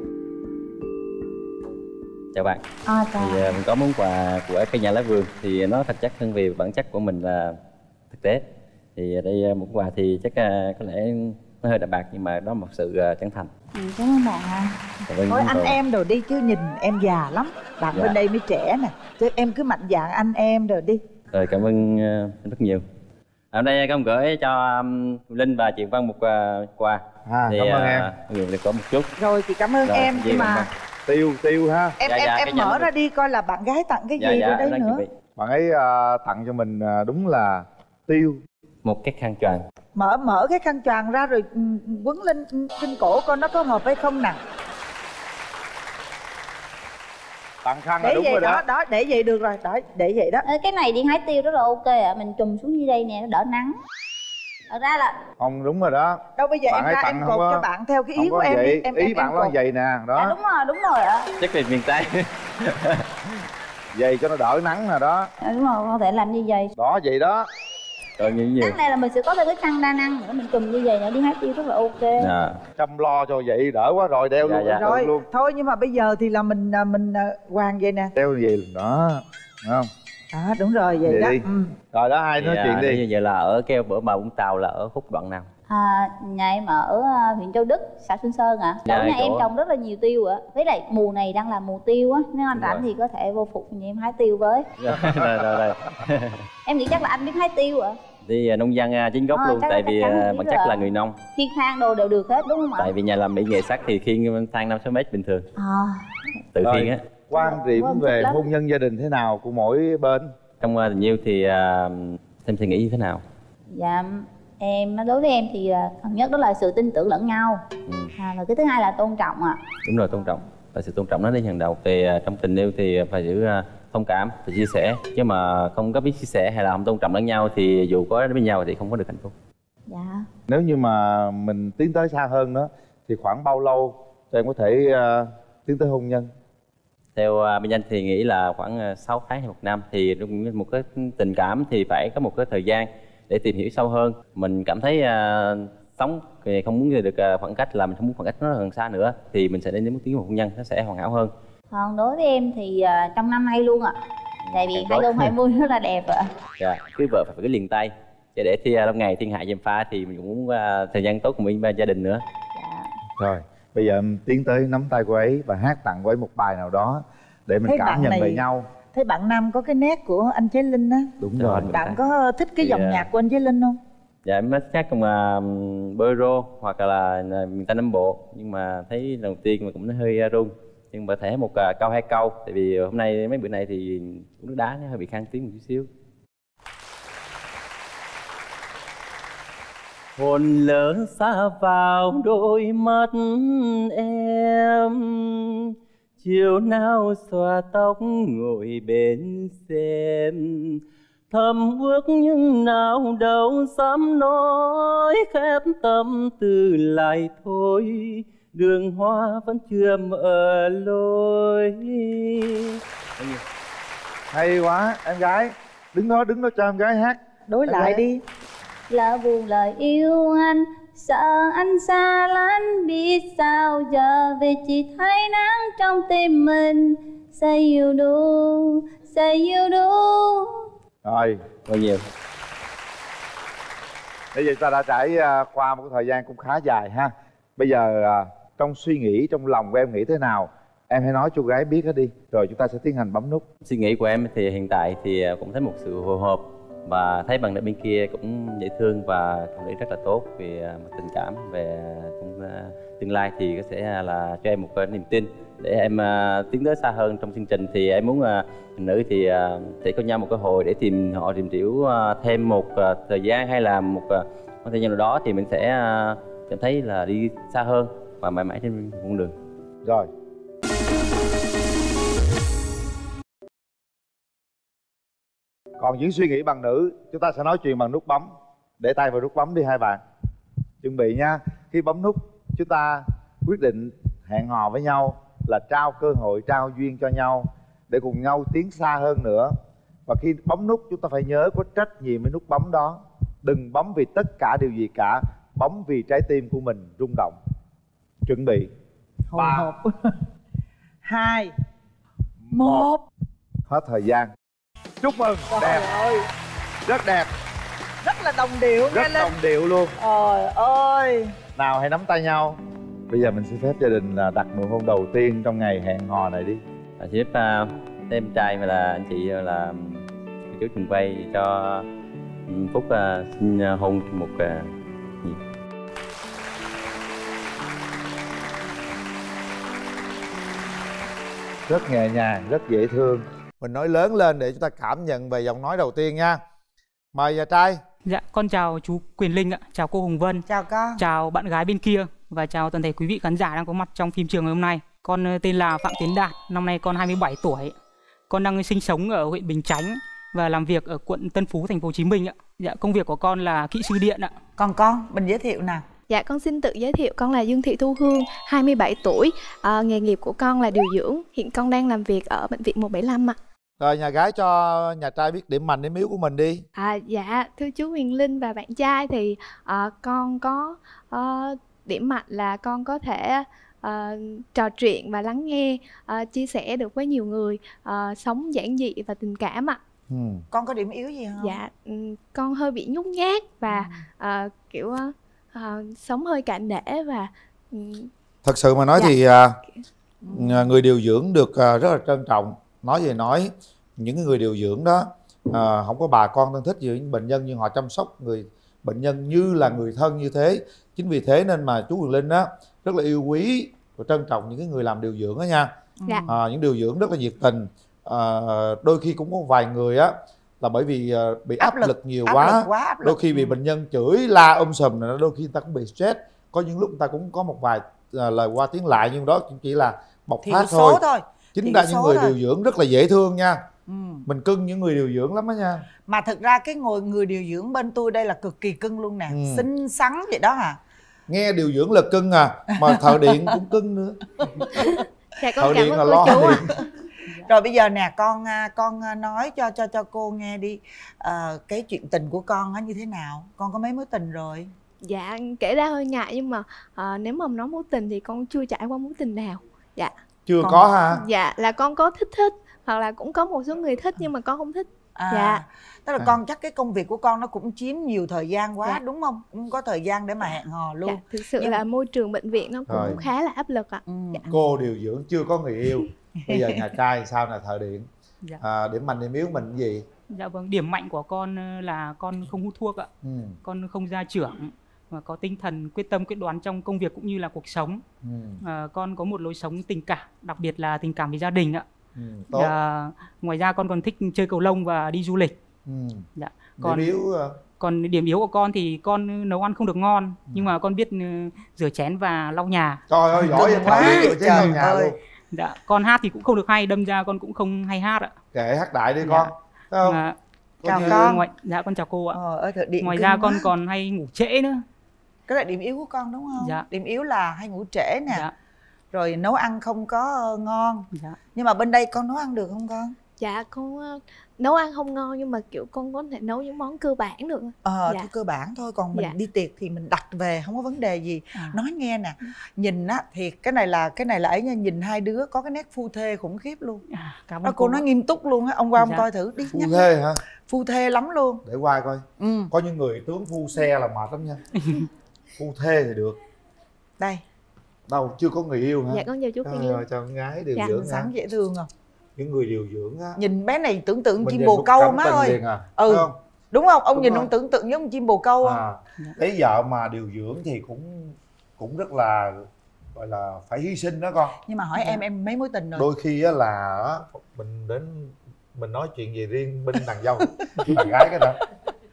Chào bạn. À, chào. Thì uh, mình có món quà của cây nhà lá vườn, thì nó thật chất hơn vì bản chất của mình là thực tế. Thì đây uh, món quà thì chắc uh, có lẽ nó hơi đậm bạc, nhưng mà đó là một sự uh, chân thành. Ừ, cảm ơn bạn ạ. Cảm ơn Thôi chúng anh tôi. em đồ đi chứ nhìn em già lắm. Bạn Dạ. bên đây mới trẻ nè. Chứ em cứ mạnh dạn anh em rồi đi. Rồi, cảm ơn uh, anh rất nhiều. À, hôm nay con gửi cho um, Linh và chị Vân một uh, quà. À, thì, cảm ơn uh, em. mọi người được có một chút. Rồi thì cảm ơn Rồi, em. gì Nhưng cảm mà ơn. Tiêu, tiêu ha. em Dạ, em dạ, em cái nhà mở nó ra được. đi coi là bạn gái tặng cái gì Dạ, dạ, rồi đây đang chuẩn nữa. bị. Bạn ấy à, tặng cho mình à, đúng là tiêu. Một cái khăn choàng. Mở mở cái khăn choàng ra rồi ừ, quấn lên trên cổ coi nó có hợp hay không nè. Tặng khăn là Để đúng vậy rồi đó, đó. đó, để vậy được rồi. Đó, để vậy đó. Ê, cái này đi hái tiêu rất là ok ạ. À. Mình trùm xuống dưới đây nè, nó đỡ nắng. Thật ra là Không, đúng rồi đó. Đâu bây giờ Bạn em ấy ra tặng em không cột có- cho bạn theo cái ý Không của có em vậy. đi. Em, Ý em, bạn em nói cột. vậy nè, à, đó. đúng rồi, đúng rồi ạ. Chắc là miền Tây. Vậy cho nó đỡ nắng nè đó. À, đúng rồi, con thể làm như vậy. Đó, vậy đó. Rồi, nhiều nhiều. Nắng này là mình sẽ có thêm cái khăn đa năng nữa, mình trùm như vậy nữa đi hái tiêu rất là ok. Dạ. Chăm lo cho vậy đỡ quá rồi, đeo Dạ, luôn. dạ. đeo Rồi, luôn. thôi nhưng mà bây giờ thì là mình à, mình à, hoàng vậy nè. Đeo gì đó. Đúng không? À đúng rồi, vậy Vậy đó. đi. Ừ. Rồi đó, hai nói Thì, chuyện à, đi. Như vậy là ở cái bữa mà Vũng Tàu là ở khúc đoạn nào? À, nhà em ở à, huyện Châu Đức, xã Xuân Sơn ạ. À. Dạ, Chỗ nhà chỗ- em trồng rất là nhiều tiêu ạ. À. Với lại mùa này đang là mùa tiêu á, nếu anh Đúng rảnh rồi. thì có thể vô phục nhà em hái tiêu với. rồi rồi rồi. Em nghĩ chắc là anh biết hái tiêu ạ. À. Đi à, nông dân à, chính gốc Ờ, luôn, chắc tại là vì chắc chắn à, là biết bản rồi chất ạ. là người nông. Khiên thang đồ đều được hết đúng không ạ? Tại vì nhà làm mỹ nghệ sắt thì khiên thang năm sáu mét bình thường, À, tự Rồi. khiên á. Quan điểm Vâng, về thích lắm. hôn nhân gia đình thế nào của mỗi bên? Trong à, tình yêu thì à, em suy nghĩ như thế nào? dạ em đối với em thì à, phần nhất đó là sự tin tưởng lẫn nhau. Ừ. À, và cái thứ hai là tôn trọng ạ. À. Đúng rồi, tôn trọng. Và sự tôn trọng nó đến hàng đầu. Thì à, trong tình yêu thì phải giữ à, thông cảm, phải chia sẻ. Chứ mà không có biết chia sẻ hay là không tôn trọng lẫn nhau thì dù có đến với nhau thì không có được hạnh phúc. Dạ. Nếu như mà mình tiến tới xa hơn đó thì khoảng bao lâu cho em có thể uh, tiến tới hôn nhân? Theo à, bên anh thì nghĩ là khoảng à, sáu tháng hay một năm. Thì đúng một cái tình cảm thì phải có một cái thời gian để tìm hiểu sâu hơn. Mình cảm thấy uh, sống thì không muốn được uh, khoảng cách, là mình không muốn khoảng cách nó gần xa nữa, thì mình sẽ đến bước tiến một hôn nhân nó sẽ hoàn hảo hơn. Còn đối với em thì uh, trong năm nay luôn ạ, à. Tại vì hai không hai không rất là đẹp ạ. À. Dạ, cưới vợ phải cưới liền tay, để để thi lâu ngày thiên hạ gièm pha, thì mình cũng muốn uh, thời gian tốt cùng với gia đình nữa. Dạ. Rồi, bây giờ em tiến tới nắm tay cô ấy và hát tặng cô ấy một bài nào đó để mình Thấy cảm nhận này, về nhau. Thấy bạn nam có cái nét của anh Chế Linh á. Đúng rồi. Bạn có thích cái thì, dòng uh, nhạc của anh Chế Linh không? Dạ em hát cùng uh, bolero hoặc là miền Tây Nam Bộ, nhưng mà thấy lần đầu tiên mà cũng hơi uh, run, nhưng mà thể một uh, câu hai câu, tại vì hôm nay mấy bữa nay thì uống nước đá nó hơi bị khan tiếng một chút xíu. Hồn lỡ xa vào đôi mắt em, chiều nào xòa tóc ngồi bên xem, thầm ước nhưng nào đâu dám nói, khép tâm tư lại thôi, đường hoa vẫn chưa mở lối. Hay quá em gái, đứng đó đứng đó cho em gái hát. Đối em lại gái. đi. Lỡ buồn lời yêu anh, sợ anh xa lánh, biết sao giờ về chỉ thấy nắng trong tim mình. Say you do, say you do. Rồi, bao nhiêu. Bây giờ ta đã trải qua một cái thời gian cũng khá dài ha. Bây giờ trong suy nghĩ, trong lòng của em nghĩ thế nào, em hãy nói cho gái biết hết đi, rồi chúng ta sẽ tiến hành bấm nút. Suy nghĩ của em thì hiện tại thì cũng thấy một sự hồi hộp, và thấy bạn nữ bên kia cũng dễ thương và cảm thấy rất là tốt về mặt tình cảm, về trong tương lai thì có sẽ là cho em một niềm tin để em tiến tới xa hơn trong chương trình. Thì em muốn nữ thì sẽ có nhau một cơ hội để tìm họ tìm hiểu thêm một thời gian, hay là một thời gian nào đó thì mình sẽ cảm thấy là đi xa hơn và mãi mãi trên con đường. Rồi. Còn những suy nghĩ bằng nữ, chúng ta sẽ nói chuyện bằng nút bấm. Để tay vào nút bấm đi hai bạn. Chuẩn bị nha. Khi bấm nút, chúng ta quyết định hẹn hò với nhau là trao cơ hội, trao duyên cho nhau để cùng nhau tiến xa hơn nữa. Và khi bấm nút, chúng ta phải nhớ có trách nhiệm với nút bấm đó. Đừng bấm vì tất cả điều gì cả, bấm vì trái tim của mình rung động. Chuẩn bị. Hồi ba, hộp. Hai, một. Hết thời gian. Chúc mừng. Trời Đẹp ơi, rất đẹp, rất là đồng điệu. rất nghe lên. đồng điệu luôn. Trời ơi. Nào hãy nắm tay nhau. Bây giờ mình xin phép gia đình là đặt nụ hôn đầu tiên trong ngày hẹn hò này đi. À, xin phép uh, em trai mà là anh chị là chú trường quay cho Phúc uh, xin hôn một uh, gì. Rất nhẹ nhàng, rất dễ thương. Mình nói lớn lên để chúng ta cảm nhận về giọng nói đầu tiên nha. Mời nhà trai. Dạ, con chào chú Quyền Linh ạ, chào cô Hồng Vân. Chào con. Chào bạn gái bên kia và chào toàn thể quý vị khán giả đang có mặt trong phim trường ngày hôm nay. Con tên là Phạm Tiến Đạt, năm nay con hai mươi bảy tuổi. Con đang sinh sống ở huyện Bình Chánh và làm việc ở quận Tân Phú, thành phố Hồ Chí Minh ạ. Dạ, công việc của con là kỹ sư điện ạ. Còn con, mình giới thiệu nào. Dạ, con xin tự giới thiệu, con là Dương Thị Thu Hương, hai mươi bảy tuổi. À, nghề nghiệp của con là điều dưỡng. Hiện con đang làm việc ở bệnh viện một bảy năm ạ. Rồi nhà gái cho nhà trai biết điểm mạnh điểm yếu của mình đi. À, dạ, thưa chú Huyền Linh và bạn trai thì à, con có à, điểm mạnh là con có thể à, trò chuyện và lắng nghe, à, chia sẻ được với nhiều người, à, sống giản dị và tình cảm ạ. Ừ. Con có điểm yếu gì không? Dạ, con hơi bị nhút nhát và ừ. à, kiểu à, sống hơi cạn nể và thật sự mà nói dạ. thì à, người điều dưỡng được à, rất là trân trọng. Nói về nói những người điều dưỡng đó à, không có bà con thân thích gì với những bệnh nhân, nhưng họ chăm sóc người bệnh nhân như là người thân như thế. Chính vì thế nên mà chú Quyền Linh đó rất là yêu quý và trân trọng những cái người làm điều dưỡng đó nha. Dạ. À, những điều dưỡng rất là nhiệt tình. À, đôi khi cũng có vài người á là bởi vì uh, bị áp, áp lực, lực nhiều áp quá, lực quá áp lực. Đôi khi bị bệnh nhân chửi la um sùm này, đôi khi người ta cũng bị stress. Có những lúc người ta cũng có một vài uh, lời qua tiếng lại, nhưng đó cũng chỉ là bộc phát thôi. thôi Chính Thiện ra những người thôi. Điều dưỡng rất là dễ thương nha. Ừ. Mình cưng những người điều dưỡng lắm đó nha. Mà thực ra cái người người điều dưỡng bên tôi đây là cực kỳ cưng luôn nè. Ừ. Xinh xắn vậy đó hả? Nghe điều dưỡng là cưng à, mà thợ điện cũng cưng nữa. Dạ, con thợ cảm ơn cô chú ạ. Rồi bây giờ nè con con nói cho cho cho cô nghe đi, à, cái chuyện tình của con nó như thế nào? Con có mấy mối tình rồi? Dạ kể ra hơi ngại nhưng mà à, nếu mà nói mối tình thì con chưa trải qua mối tình nào. Dạ. Chưa con... có hả? Dạ là con có thích thích hoặc là cũng có một số người thích nhưng mà con không thích. À, dạ. Tức là à. con chắc cái công việc của con nó cũng chiếm nhiều thời gian quá, dạ. đúng không? Không có thời gian để mà hẹn hò luôn. Dạ, thực sự nhưng... là môi trường bệnh viện nó cũng rồi. khá là áp lực ạ. Ừ. Dạ. Cô điều dưỡng chưa có người yêu. Bây giờ nhà trai sao là Thợ Điện. Dạ. À, điểm mạnh điểm yếu mình cái gì? Dạ vâng, điểm mạnh của con là con không hút thuốc ạ. Ừ. Con không gia trưởng và có tinh thần quyết tâm quyết đoán trong công việc cũng như là cuộc sống. Ừ. À, con có một lối sống tình cảm, đặc biệt là tình cảm với gia đình ạ. Ừ, tốt. À, ngoài ra con còn thích chơi cầu lông và đi du lịch. Ừ. Dạ. Còn điểm yếu à? Còn điểm yếu của con thì con nấu ăn không được ngon, ừ. nhưng mà con biết uh, rửa chén và lau nhà. Trời ơi, giỏi vậy quá, rửa chén lau nhà luôn. Dạ, con hát thì cũng không được hay, đâm ra con cũng không hay hát ạ. Kệ hát đại đi con. Dạ. Không? À, chào con. Ngoài, dạ con chào cô ạ. Ờ, ngoài ra con quá. còn hay ngủ trễ nữa. Cái là điểm yếu của con đúng không? Dạ. Điểm yếu là hay ngủ trễ nè. Dạ. Rồi nấu ăn không có ngon. Dạ. Nhưng mà bên đây con nấu ăn được không con? Dạ con uh, nấu ăn không ngon nhưng mà kiểu con có thể nấu những món cơ bản được. Ờ dạ. thì cơ bản thôi, còn mình dạ. đi tiệc thì mình đặt về không có vấn đề gì. À. Nói nghe nè, nhìn á thì cái này là cái này là ấy nha, nhìn hai đứa có cái nét phu thê khủng khiếp luôn. À, cảm ơn cô, cô nói nghiêm túc luôn á, ông qua ông dạ. coi thử đi. Phu thê hả? Phu thê lắm luôn. Để qua coi. Ừ. Có những người tướng phu xe là mệt lắm nha. Phu thê thì được. Đây. Đâu chưa có người yêu hả? Dạ con chào chú Phi Linh. Cho con gái điều dạ. dưỡng sáng dễ thương không? Những người điều dưỡng á. Nhìn bé này tưởng tượng chim bồ câu má ơi. À, ừ. không? Đúng không? Ông đúng nhìn rồi. ông tưởng tượng giống chim bồ câu không? À, lấy vợ mà điều dưỡng thì cũng cũng rất là gọi là phải hy sinh đó con. Nhưng mà hỏi dạ. em em mấy mối tình rồi? Đôi khi á là mình đến mình nói chuyện về riêng bên đàn dâu đàn gái cái đó.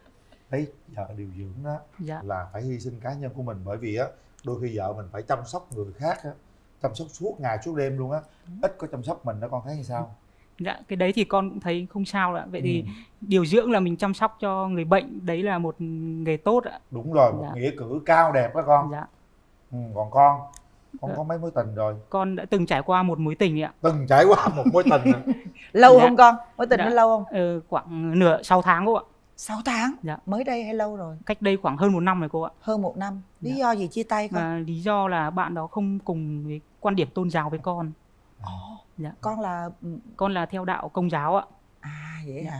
Lấy vợ điều dưỡng đó dạ. là phải hy sinh cá nhân của mình, bởi vì á đôi khi vợ mình phải chăm sóc người khác á, chăm sóc suốt ngày suốt đêm luôn á, ít có chăm sóc mình đó, con thấy như sao? Dạ cái đấy thì con cũng thấy không sao ạ. Vậy thì ừ. điều dưỡng là mình chăm sóc cho người bệnh, đấy là một nghề tốt ạ. Đúng rồi, một dạ. nghĩa cử cao đẹp đó con. Dạ. Ừ, còn con con dạ. có mấy mối tình rồi? Con đã từng trải qua một mối tình ạ. Từng trải qua một mối tình lâu dạ. không con? Mối tình dạ. nó lâu không? Ừ, khoảng nửa sáu tháng cô ạ. sáu tháng? Dạ. Mới đây hay lâu rồi? Cách đây khoảng hơn một năm rồi cô ạ. Hơn một năm. Lý dạ. do gì chia tay con? À, lý do là bạn đó không cùng với quan điểm tôn giáo với con. Ồ, dạ. Con là... Con là theo đạo Công giáo ạ. À vậy dạ. hả?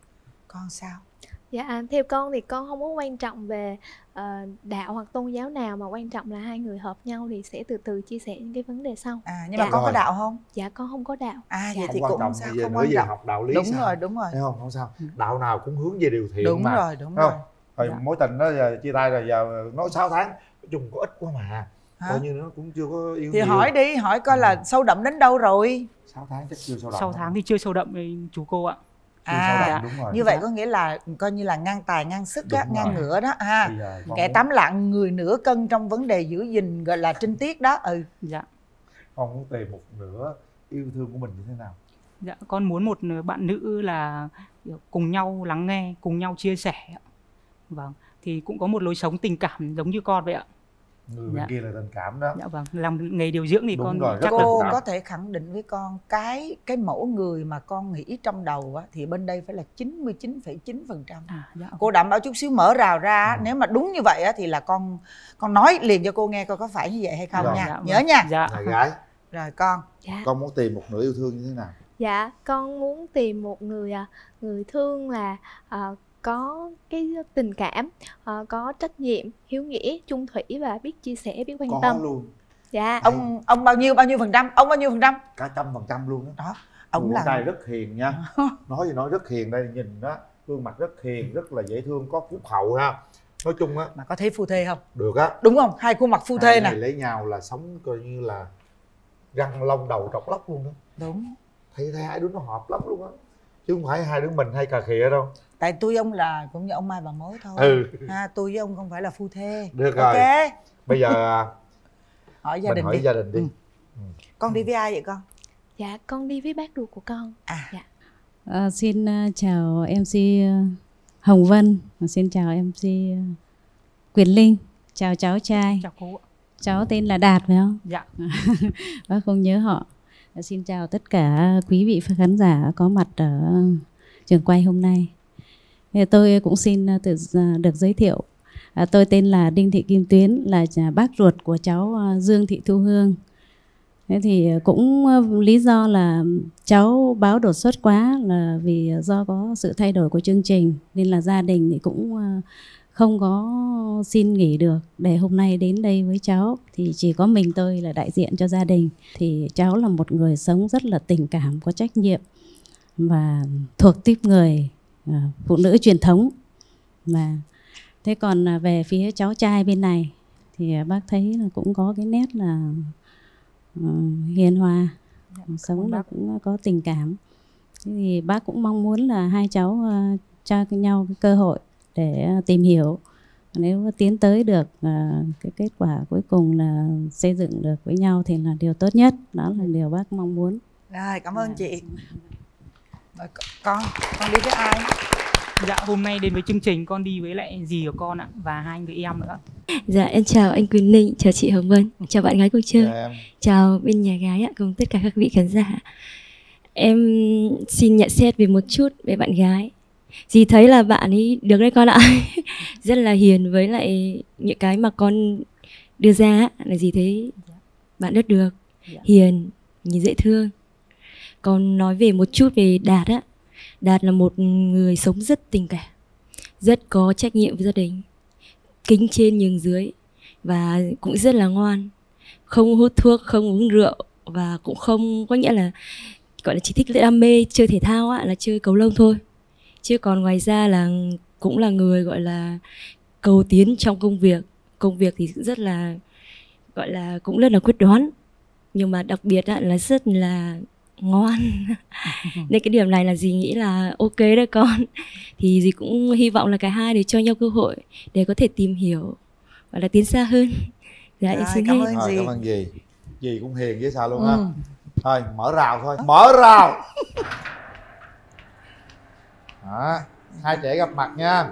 Con sao? Dạ theo con thì con không có quan trọng về uh, đạo hoặc tôn giáo nào, mà quan trọng là hai người hợp nhau thì sẽ từ từ chia sẻ những cái vấn đề sau. À nhưng dạ. mà con có đạo không? Dạ con không có đạo. À vậy dạ. thì không cũng quan sao, về không nữa quan trọng. học đạo lý đúng sao? rồi đúng rồi. Thấy không? Không sao. Đạo nào cũng hướng về điều thiện đúng mà. rồi đúng không? rồi. Rồi dạ. mối tình đó giờ chia tay rồi, giờ nói sáu tháng nói chung có ít quá mà. Hả? Coi như nó cũng chưa có yêu thì nhiều. hỏi đi, hỏi coi là ừ. sâu đậm đến đâu rồi. sáu tháng chắc chưa sâu đậm. sáu tháng thì chưa sâu đậm với chú cô ạ. À dạ. đúng rồi. Như vậy có nghĩa là coi như là ngang tài ngang sức á, ngang ngửa đó ha. Kẻ tám lạng người nửa cân trong vấn đề giữ gìn gọi là trinh tiết đó. Ừ. Dạ. Con muốn tìm một nửa yêu thương của mình như thế nào? Dạ con muốn một bạn nữ là cùng nhau lắng nghe, cùng nhau chia sẻ. Vâng, thì cũng có một lối sống tình cảm giống như con vậy ạ. Người bên dạ. kia là tình cảm đó. Dạ vâng, làm nghề điều dưỡng thì đúng con rồi, chắc cô là... có thể khẳng định với con cái cái mẫu người mà con nghĩ trong đầu á, thì bên đây phải là chín mươi chín phẩy chín phần trăm. À, dạ. Cô đảm bảo chút xíu mở rào ra, ừ. nếu mà đúng như vậy á, thì là con con nói liền cho cô nghe coi có phải như vậy hay không dạ. nha. Dạ, nhớ nha. Dạ. Này gái. Rồi con. Dạ. Con muốn tìm một nửa yêu thương như thế nào? Dạ con muốn tìm một người người thương là uh, có cái tình cảm, uh, có trách nhiệm, hiếu nghĩa, chung thủy và biết chia sẻ, biết quan có tâm luôn. Dạ. Ông ông bao nhiêu bao nhiêu phần trăm? Ông bao nhiêu phần trăm? Cả trăm phần trăm luôn đó. Đó. Ông là trai rất hiền nha. Nói gì nói rất hiền, đây nhìn đó, gương mặt rất hiền, rất là dễ thương, có phúc hậu ha. Nói chung á. Mà có thấy phu thê không? Được á. Đúng không? Hai khuôn mặt phu thê nè. Lấy nhau là sống coi như là răng lông đầu trọc lóc luôn đó. Đúng. Thấy thấy hai đứa nó hợp lắm luôn á. Chứ không phải hai đứa mình hay cà khịa đâu. Tại tôi ông là cũng như ông Mai bà mối thôi. Ừ. Ha, tôi với ông không phải là phu thê. Được rồi. Ok. Bây giờ hỏi gia mình đình hỏi đi. gia đình đi. Ừ. Ừ. Con đi với ai vậy con? Dạ con đi với bác ruột của con. À. Dạ. À, xin uh, chào em xê uh, Hồng Vân, xin chào em xê uh, Quyền Linh, chào cháu trai. Chào cô. Cháu tên là Đạt phải không? Dạ. Bác không nhớ họ. Xin chào tất cả quý vị khán giả có mặt ở trường quay hôm nay. Tôi cũng xin tự được giới thiệu. Tôi tên là Đinh Thị Kim Tuyến, là bác ruột của cháu Dương Thị Thu Hương. Thế thì cũng lý do là cháu báo đột xuất quá là vì do có sự thay đổi của chương trình, nên là gia đình thì cũng không có xin nghỉ được để hôm nay đến đây với cháu. Thì chỉ có mình tôi là đại diện cho gia đình. Thì cháu là một người sống rất là tình cảm, có trách nhiệm và thuộc típ người à, phụ nữ truyền thống. Mà thế còn về phía cháu trai bên này thì bác thấy là cũng có cái nét là uh, hiền hòa, sống là cũng có tình cảm. Thế thì bác cũng mong muốn là hai cháu uh, cho nhau cái cơ hội để tìm hiểu, nếu tiến tới được uh, cái kết quả cuối cùng là xây dựng được với nhau thì là điều tốt nhất, đó là điều bác mong muốn. Rồi, cảm ơn chị. Rồi, con con đi với ai? Dạ, hôm nay đến với chương trình con đi với lại dì của con ạ, và hai người em nữa. Dạ, em chào anh Quỳnh Linh, chào chị Hồng Vân, chào bạn gái cô chơi, Chào, chào bên nhà gái ạ, cùng tất cả các vị khán giả. Em xin nhận xét về một chút về bạn gái. Dì thấy là bạn ấy được đấy con ạ. Rất là hiền, với lại những cái mà con đưa ra là dì thấy bạn rất được, hiền, nhìn dễ thương. Còn nói về một chút về Đạt á, Đạt là một người sống rất tình cảm, rất có trách nhiệm với gia đình, kính trên nhường dưới, và cũng rất là ngoan, không hút thuốc, không uống rượu, và cũng không có nghĩa là gọi là chỉ thích đam mê chơi thể thao á, là chơi cầu lông thôi. Chứ còn ngoài ra là cũng là người gọi là cầu tiến trong công việc. Công việc thì rất là gọi là cũng rất là quyết đoán, nhưng mà đặc biệt là rất là ngoan. Nên cái điểm này là dì nghĩ là ok đấy con. Thì dì cũng hy vọng là cả hai để cho nhau cơ hội để có thể tìm hiểu và là tiến xa hơn. Dạ, em xin cảm hết. ơn dì. Cảm ơn dì. Dì cũng hiền với sao luôn ha. Ừ. Thôi mở rào thôi, mở rào. Đó, hai trẻ gặp mặt nha.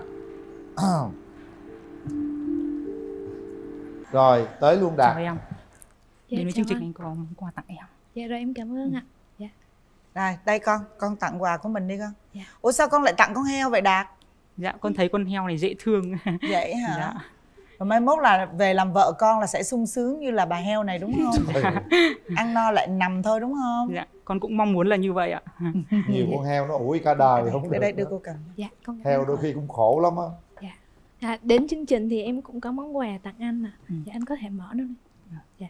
Rồi tới luôn Đạt. Chào em. Dạ, đến với chương trình anh có quà tặng em. Dạ rồi, em cảm ơn ạ. Dạ. Rồi, đây con, con tặng quà của mình đi con. Dạ. Ủa sao con lại tặng con heo vậy Đạt? Dạ, con thấy con heo này dễ thương. Vậy hả? Dạ. Rồi mai mốt là về làm vợ con là sẽ sung sướng như là bà heo này đúng không? Ăn no lại nằm thôi đúng không? Dạ, con cũng mong muốn là như vậy ạ. Nhiều con heo nó ủi cả đời không được. Để đây đưa cô cầm. Dạ, con heo đôi khi cũng khổ lắm á. Dạ. À, đến chương trình thì em cũng có món quà tặng anh à. Ừ. Dạ, anh có thể mở nó đi. Dạ.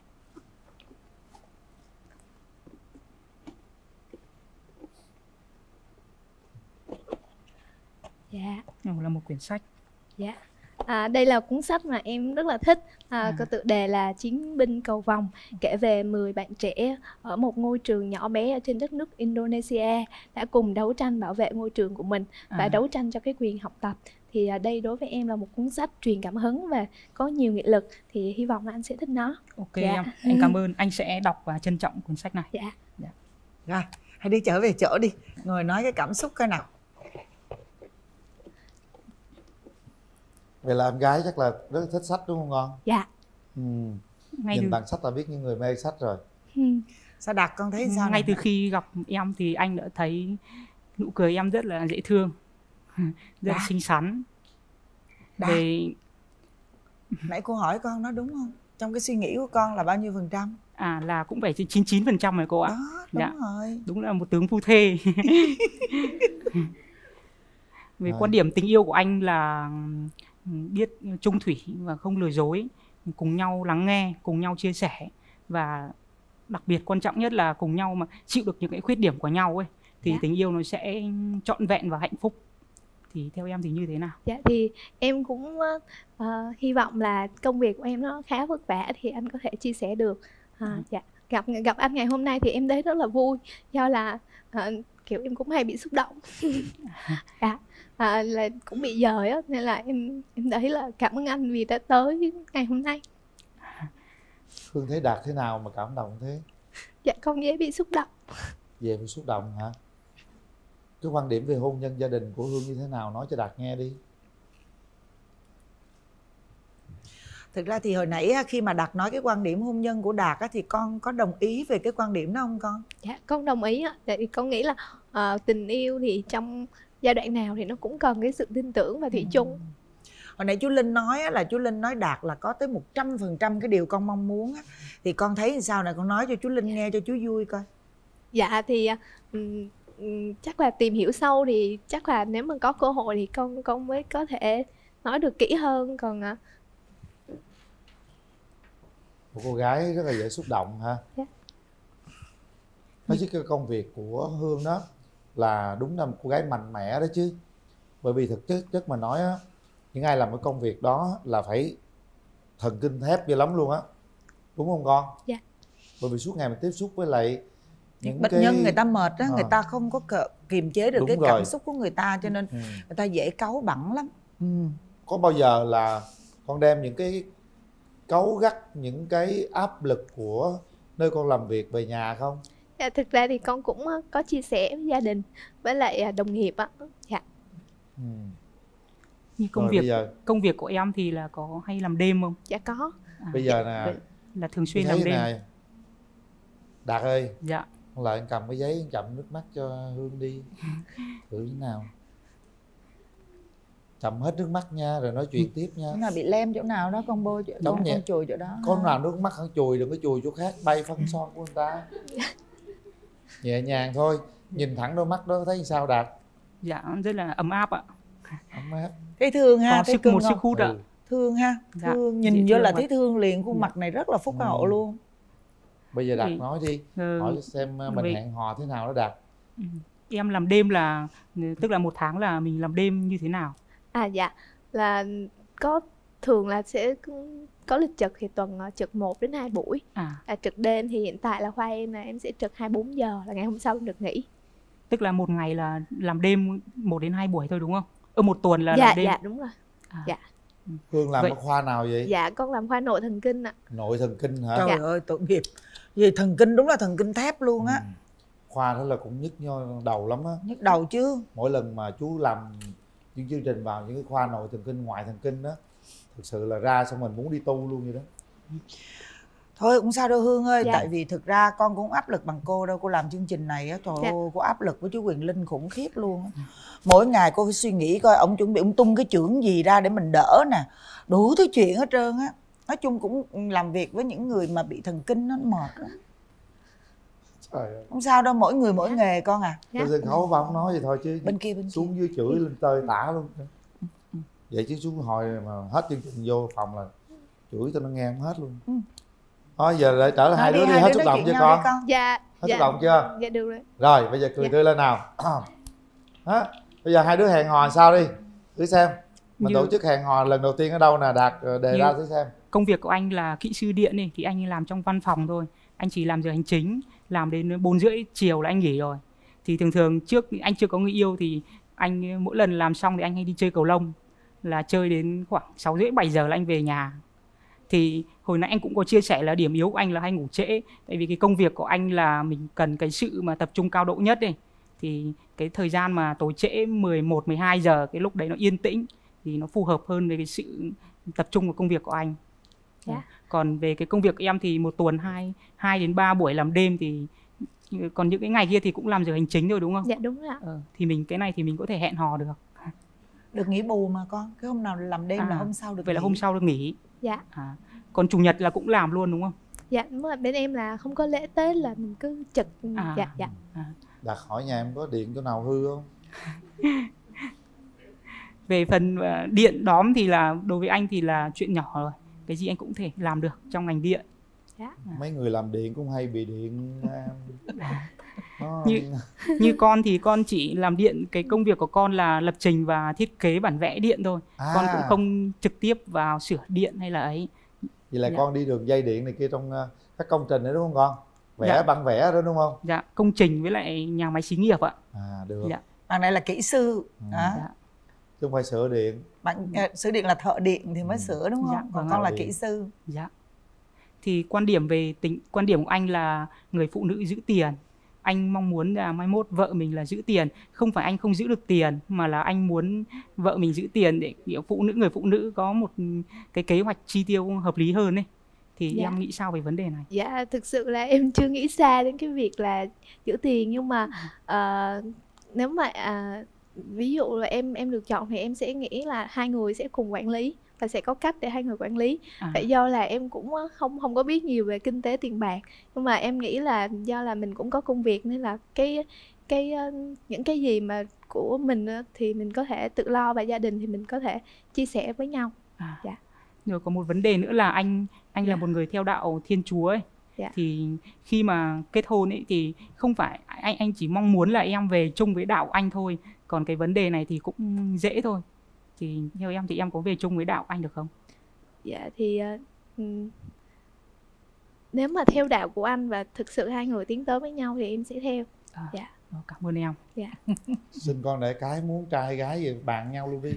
Dạ. Đây là một quyển sách. Dạ. À, đây là cuốn sách mà em rất là thích, à, à. có tựa đề là Chiến binh cầu vồng, kể về mười bạn trẻ ở một ngôi trường nhỏ bé ở trên đất nước Indonesia đã cùng đấu tranh bảo vệ ngôi trường của mình và à. đấu tranh cho cái quyền học tập. Thì à, đây đối với em là một cuốn sách truyền cảm hứng và có nhiều nghị lực, thì hy vọng là anh sẽ thích nó. Ok dạ. em, anh cảm ơn, anh sẽ đọc và trân trọng cuốn sách này. Dạ. Dạ. Rồi, hãy đi trở về chỗ đi, ngồi nói cái cảm xúc coi nào. Vậy là em gái chắc là rất thích sách đúng không con? Dạ. Ừ. Ngay Nhìn từ... tặng sách là biết những người mê sách rồi. Ừ. Sao Đạt con thấy sao? Ngay này? từ khi gặp em thì anh đã thấy nụ cười em rất là dễ thương, rất là xinh xắn. Về... Nãy cô hỏi con nó đúng không? Trong cái suy nghĩ của con là bao nhiêu phần trăm? À là cũng phải chín mươi chín phần trăm rồi cô ạ. Đó, đúng dạ. rồi. Đúng là một tướng phu thê. Về quan điểm tình yêu của anh là biết trung thủy và không lừa dối, cùng nhau lắng nghe, cùng nhau chia sẻ, và đặc biệt quan trọng nhất là cùng nhau mà chịu được những cái khuyết điểm của nhau ấy, thì dạ. tình yêu nó sẽ trọn vẹn và hạnh phúc. Thì theo em thì như thế nào? Dạ thì em cũng uh, hy vọng là công việc của em nó khá vất vả thì anh có thể chia sẻ được. Uh, ừ. Dạ gặp gặp anh ngày hôm nay thì em thấy rất là vui, do là uh, kiểu em cũng hay bị xúc động. Dạ. À, là cũng bị dời á, nên là em em thấy là cảm ơn anh vì đã tới ngày hôm nay. Hương thấy Đạt thế nào mà cảm động thế? Dạ con dễ bị xúc động. Về bị xúc động hả? Cái quan điểm về hôn nhân gia đình của Hương như thế nào, nói cho Đạt nghe đi. Thực ra thì hồi nãy á, khi mà Đạt nói cái quan điểm hôn nhân của Đạt á, thì con có đồng ý về cái quan điểm đó không con? Dạ con đồng ý ạ. Tại vì con nghĩ là uh, tình yêu thì trong giai đoạn nào thì nó cũng cần cái sự tin tưởng và thủy chung. Hồi nãy chú Linh nói á, là chú Linh nói Đạt là có tới một trăm phần trăm cái điều con mong muốn á. Thì con thấy làm sao này, con nói cho chú Linh nghe cho chú vui coi. Dạ thì um, um, chắc là tìm hiểu sâu thì chắc là nếu mà có cơ hội thì con con mới có thể nói được kỹ hơn. Còn uh... một cô gái rất là dễ xúc động ha. Dạ. Nói chứ cái công việc của Hương đó là đúng là một cô gái mạnh mẽ đó chứ. Bởi vì thực chất chất mà nói á, những ai làm cái công việc đó là phải thần kinh thép dữ lắm luôn á, đúng không con? Dạ. Bởi vì suốt ngày mình tiếp xúc với lại những bệnh cái... nhân người ta mệt á, à. người ta không có kiềm chế được Đúng cái rồi. cảm xúc của người ta, cho nên ừ. người ta dễ cáu bẳn lắm. ừ. Có bao giờ là con đem những cái cáu gắt, những cái áp lực của nơi con làm việc về nhà không? Dạ, thực ra thì con cũng có chia sẻ với gia đình với lại đồng nghiệp á. Dạ. ừ. Như công Rồi, việc giờ... công việc của em thì là có hay làm đêm không? Dạ có. À, bây giờ nè, là thường xuyên làm đêm. Này, Đạt ơi, dạ. Con lại cầm cái giấy chậm nước mắt cho Hương đi. Thử thế nào. Chậm hết nước mắt nha, rồi nói chuyện tiếp nha. Chỗ nào bị lem chỗ nào đó con bôi chỗ đó, con chùi chỗ đó. Con nào nước mắt hẳn chùi, đừng có chùi chỗ khác, bay phân son của người ta. Nhẹ nhàng thôi, nhìn thẳng đôi mắt đó thấy sao Đạt? Dạ, rất là ấm áp ạ. Ấm áp. Thấy thương ha, có thấy sức, cưng một không? sức hút ạ. Ừ. Thương ha, Dạ, thương, nhìn vô thương là mà. thấy thương liền, khuôn Dạ. mặt này rất là phúc Ừ. hậu luôn. Bây giờ Đạt Thì, nói đi, ừ, hỏi xem mình vì- hẹn hò thế nào đó Đạt. Ừ. Em làm đêm là tức là một tháng là mình làm đêm như thế nào? À dạ, là có thường là sẽ có lịch trực thì tuần trực một đến hai buổi. À, À, trực đêm thì hiện tại là khoa em là em sẽ trực hai mươi bốn giờ, là ngày hôm sau em được nghỉ. tức là một ngày là làm đêm một đến hai buổi thôi đúng không? Ở một tuần là Dạ làm đêm. dạ đúng rồi. À. Dạ. Hương làm Vậy- ở khoa nào vậy? Dạ con làm khoa nội thần kinh ạ. Nội thần kinh hả? Trời Dạ. ơi tội nghiệp. Vì thần kinh đúng là thần kinh thép luôn á. Ừ. Khoa đó là cũng nhức nhoi đầu lắm á. Nhức đầu chứ. Mỗi lần mà chú làm những chương trình vào những cái khoa nội thần kinh, ngoại thần kinh đó, thực sự là ra xong mình muốn đi tu luôn vậy đó. Thôi cũng sao đâu Hương ơi. Dạ. Tại vì thực ra con cũng áp lực bằng cô đâu. Cô làm chương trình này á, trời Dạ. ơi, cô áp lực với chú Quyền Linh khủng khiếp luôn á. Mỗi ngày cô phải suy nghĩ coi ông chuẩn bị ông tung cái chưởng gì ra để mình đỡ nè. Đủ thứ chuyện hết trơn á. Nói chung cũng làm việc với những người mà bị thần kinh nó mệt lắm. Trời ơi. Không sao đâu, mỗi người mỗi nghề con à. Dạ. Trên sân khấu bà không nói vậy thôi chứ Bên kia bên kia. xuống dưới chửi lên tơi tả luôn. Vậy chứ xuống hồi mà hết chương trình vô phòng là chửi cho nó nghe không hết luôn. Ừ. Thôi giờ lại trở lại Nói hai đi, đứa đi, hai hết đứa xúc nói động chuyện chưa nhau con? đi con. Dạ. Hết dạ. xúc động chưa? Dạ được rồi. Rồi bây giờ cười Dạ. tươi lên nào. Đó. Bây giờ hai đứa hẹn hò sao đi thử xem. Mình Như- tổ chức hẹn hò lần đầu tiên ở đâu nè Đạt, đề Như- ra thử xem. Công việc của anh là kỹ sư điện này thì anh làm trong văn phòng thôi. Anh chỉ làm giờ hành chính, làm đến bốn rưỡi chiều là anh nghỉ rồi. Thì thường thường trước anh chưa có người yêu thì anh mỗi lần làm xong thì anh hay đi chơi cầu lông, là chơi đến khoảng sáu rưỡi bảy giờ là anh về nhà. Thì hồi nãy anh cũng có chia sẻ là điểm yếu của anh là hay ngủ trễ, tại vì cái công việc của anh là mình cần cái sự mà tập trung cao độ nhất đây. Thì cái thời gian mà tối trễ mười một mười hai giờ, cái lúc đấy nó yên tĩnh thì nó phù hợp hơn với cái sự tập trung của công việc của anh. Dạ. Còn về cái công việc của em thì một tuần hai hai đến ba buổi làm đêm, thì còn những cái ngày kia thì cũng làm giờ hành chính thôi đúng không? Dạ đúng rồi ạ. Ờ, thì mình cái này thì mình có thể hẹn hò được. Được nghỉ bù mà con. Cái hôm nào làm đêm là À, hôm sau được vậy là nghỉ. hôm sau được nghỉ. Dạ. À, còn chủ nhật là cũng làm luôn đúng không? Dạ đúng rồi, bên em là không có lễ Tết là mình cứ trực. À. Dạ dạ. À. Đạt hỏi nhà em có điện chỗ nào hư không? Về phần ờ, điện đóm thì là đối với anh thì là chuyện nhỏ rồi. Cái gì anh cũng thể làm được trong ngành điện. Dạ. Mấy người làm điện cũng hay bị điện à, nó... Như, như con thì con chỉ làm điện, cái công việc của con là lập trình và thiết kế bản vẽ điện thôi. À. Con cũng không trực tiếp vào sửa điện hay là ấy. Vậy là Dạ. con đi đường dây điện này kia trong uh, các công trình đấy đúng không con? Vẽ Dạ. băng vẽ đó đúng không? Dạ, công trình với lại nhà máy xí nghiệp ạ. À được. Dạ. Bạn này là kỹ sư. Ừ. Đó. Dạ. Chứ không phải sửa điện. Bạn à, sửa điện là thợ điện thì mới Ừ. sửa đúng không? Dạ, Còn vâng con ạ. là kỹ sư. Dạ. Thì quan điểm về tính quan điểm của anh là người phụ nữ giữ tiền. anh mong muốn là mai mốt vợ mình là giữ tiền. Không phải anh không giữ được tiền, mà là anh muốn vợ mình giữ tiền để kiểu phụ nữ người phụ nữ có một cái kế hoạch chi tiêu hợp lý hơn ấy. Thì Dạ. em nghĩ sao về vấn đề này? Dạ, thực sự là em chưa nghĩ xa đến cái việc là giữ tiền, nhưng mà uh, nếu mà uh, ví dụ là em em được chọn thì em sẽ nghĩ là hai người sẽ cùng quản lý và sẽ có cách để hai người quản lý. À. Tại do là em cũng không không có biết nhiều về kinh tế tiền bạc, nhưng mà em nghĩ là do là mình cũng có công việc nên là cái cái những cái gì mà của mình thì mình có thể tự lo, và gia đình thì mình có thể chia sẻ với nhau. À. Dạ. Rồi có một vấn đề nữa là anh anh là một người theo đạo Thiên Chúa ấy. Dạ. Thì khi mà kết hôn ấy thì không phải anh anh chỉ mong muốn là em về chung với đạo anh thôi, còn cái vấn đề này thì cũng dễ thôi. Thì theo em thì em có về chung với đạo anh được không? Dạ thì uh, nếu mà theo đạo của anh và thực sự hai người tiến tới với nhau thì em sẽ theo. À, dạ. Cảm ơn em. Dạ. Xin con để cái muốn trai gái gì bạn nhau luôn đi.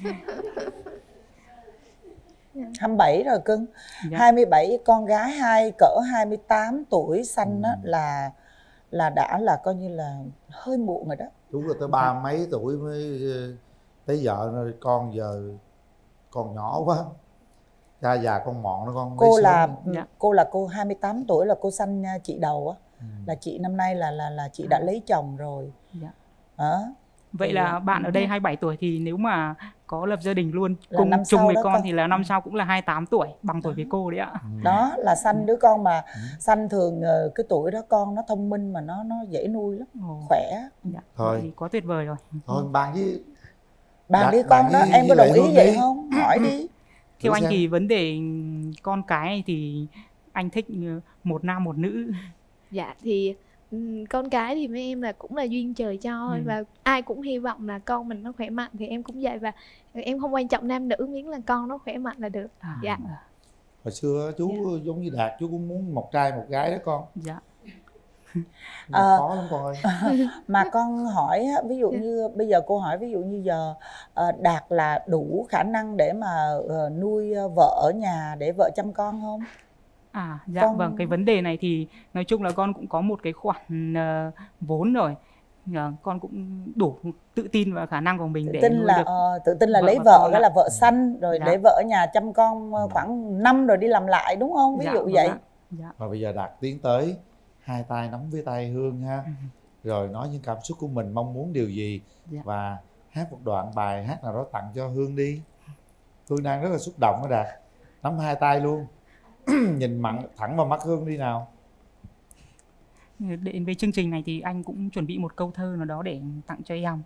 hai mươi bảy rồi cưng. Dạ. hai mươi bảy, con gái hai cỡ hai mươi tám tuổi sanh á, ừ. là là đã là coi như là hơi muộn rồi đó. Đúng là tới ba mấy tuổi mới tới vợ rồi, con giờ còn nhỏ quá. Cha già con mọn nó con. Cô là dạ. cô là cô hai mươi tám tuổi là cô sanh chị đầu á. Ừ. Là chị năm nay là là là chị đã lấy chồng rồi. Dạ. Đó. Vậy thì là bạn ở đây hai mươi bảy tuổi thì nếu mà có lập gia đình luôn là cùng chung với con, con thì là năm sau cũng là hai mươi tám tuổi, bằng tuổi với cô đấy ạ. Đó là sanh đứa con mà sanh thường cái tuổi đó con nó thông minh mà nó nó dễ nuôi lắm. Ồ. Khỏe. Dạ. Thôi thì có tuyệt vời rồi. Thôi bàn với bàn đi con đó, em có đồng ý vậy đi. Không? Hỏi đi. Theo anh thì vấn đề con cái thì anh thích một nam một nữ. Dạ thì con cái thì với em là cũng là duyên trời cho, ừ. và ai cũng hy vọng là con mình nó khỏe mạnh, thì em cũng vậy, và em không quan trọng nam nữ, miễn là con nó khỏe mạnh là được. À. Dạ. Hồi xưa chú dạ. giống như Đạt, chú cũng muốn một trai một gái đó con. Dạ. À, khó lắm con ơi. Mà con hỏi ví dụ như bây giờ cô hỏi ví dụ như giờ Đạt là đủ khả năng để mà nuôi vợ ở nhà để vợ chăm con không? À dạ con... vâng, cái vấn đề này thì nói chung là con cũng có một cái khoản uh, vốn rồi. Uh, con cũng đủ tự tin vào khả năng của mình tự để tin nuôi là được uh, tự tin là vợ lấy vợ đó là vợ sanh rồi dạ. để vợ ở nhà chăm con khoảng năm rồi đi làm lại, đúng không? Ví dạ, dụ vâng vậy. Dạ. Và bây giờ Đạt tiến tới hai tay nắm với tay Hương ha. Ừ. Rồi nói những cảm xúc của mình, mong muốn điều gì, dạ. và hát một đoạn bài hát nào đó tặng cho Hương đi. Hương đang rất là xúc động đó Đạt. Nắm hai tay luôn. Nhìn mặn thẳng vào mắt Hương đi nào. Đến với chương trình này thì anh cũng chuẩn bị một câu thơ nào đó để tặng cho em.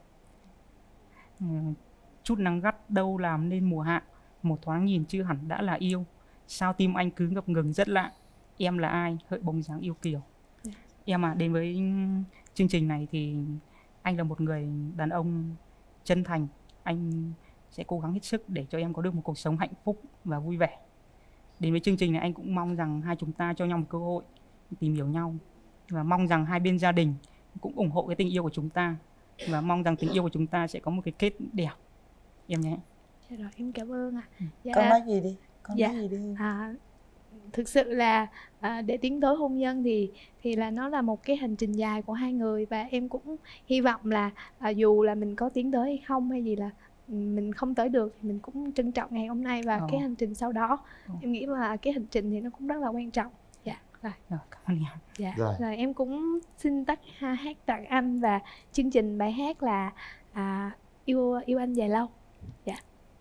Chút nắng gắt đâu làm nên mùa hạ, một thoáng nhìn chưa hẳn đã là yêu. Sao tim anh cứ ngập ngừng rất lạ, em là ai hỡi bóng dáng yêu kiều. Yeah. Em à, đến với chương trình này thì anh là một người đàn ông chân thành. Anh sẽ cố gắng hết sức để cho em có được một cuộc sống hạnh phúc và vui vẻ. Đến với chương trình này anh cũng mong rằng hai chúng ta cho nhau một cơ hội tìm hiểu nhau, và mong rằng hai bên gia đình cũng ủng hộ cái tình yêu của chúng ta, và mong rằng tình yêu của chúng ta sẽ có một cái kết đẹp em nhé. Dạ rồi, em cảm ơn ạ. À. Dạ. Con nói gì đi? Con dạ. nói gì đi? À, thực sự là à, để tiến tới hôn nhân thì thì là nó là một cái hành trình dài của hai người, và em cũng hy vọng là à, dù là mình có tiến tới hay không, hay gì là mình không tới được thì mình cũng trân trọng ngày hôm nay và oh. cái hành trình sau đó. oh. Em nghĩ là cái hành trình thì nó cũng rất là quan trọng. Dạ rồi. Rồi, cảm ơn em. Dạ rồi. Rồi em cũng xin tắt hát tặng anh, và chương trình bài hát là à, yêu yêu anh dài lâu. Dạ.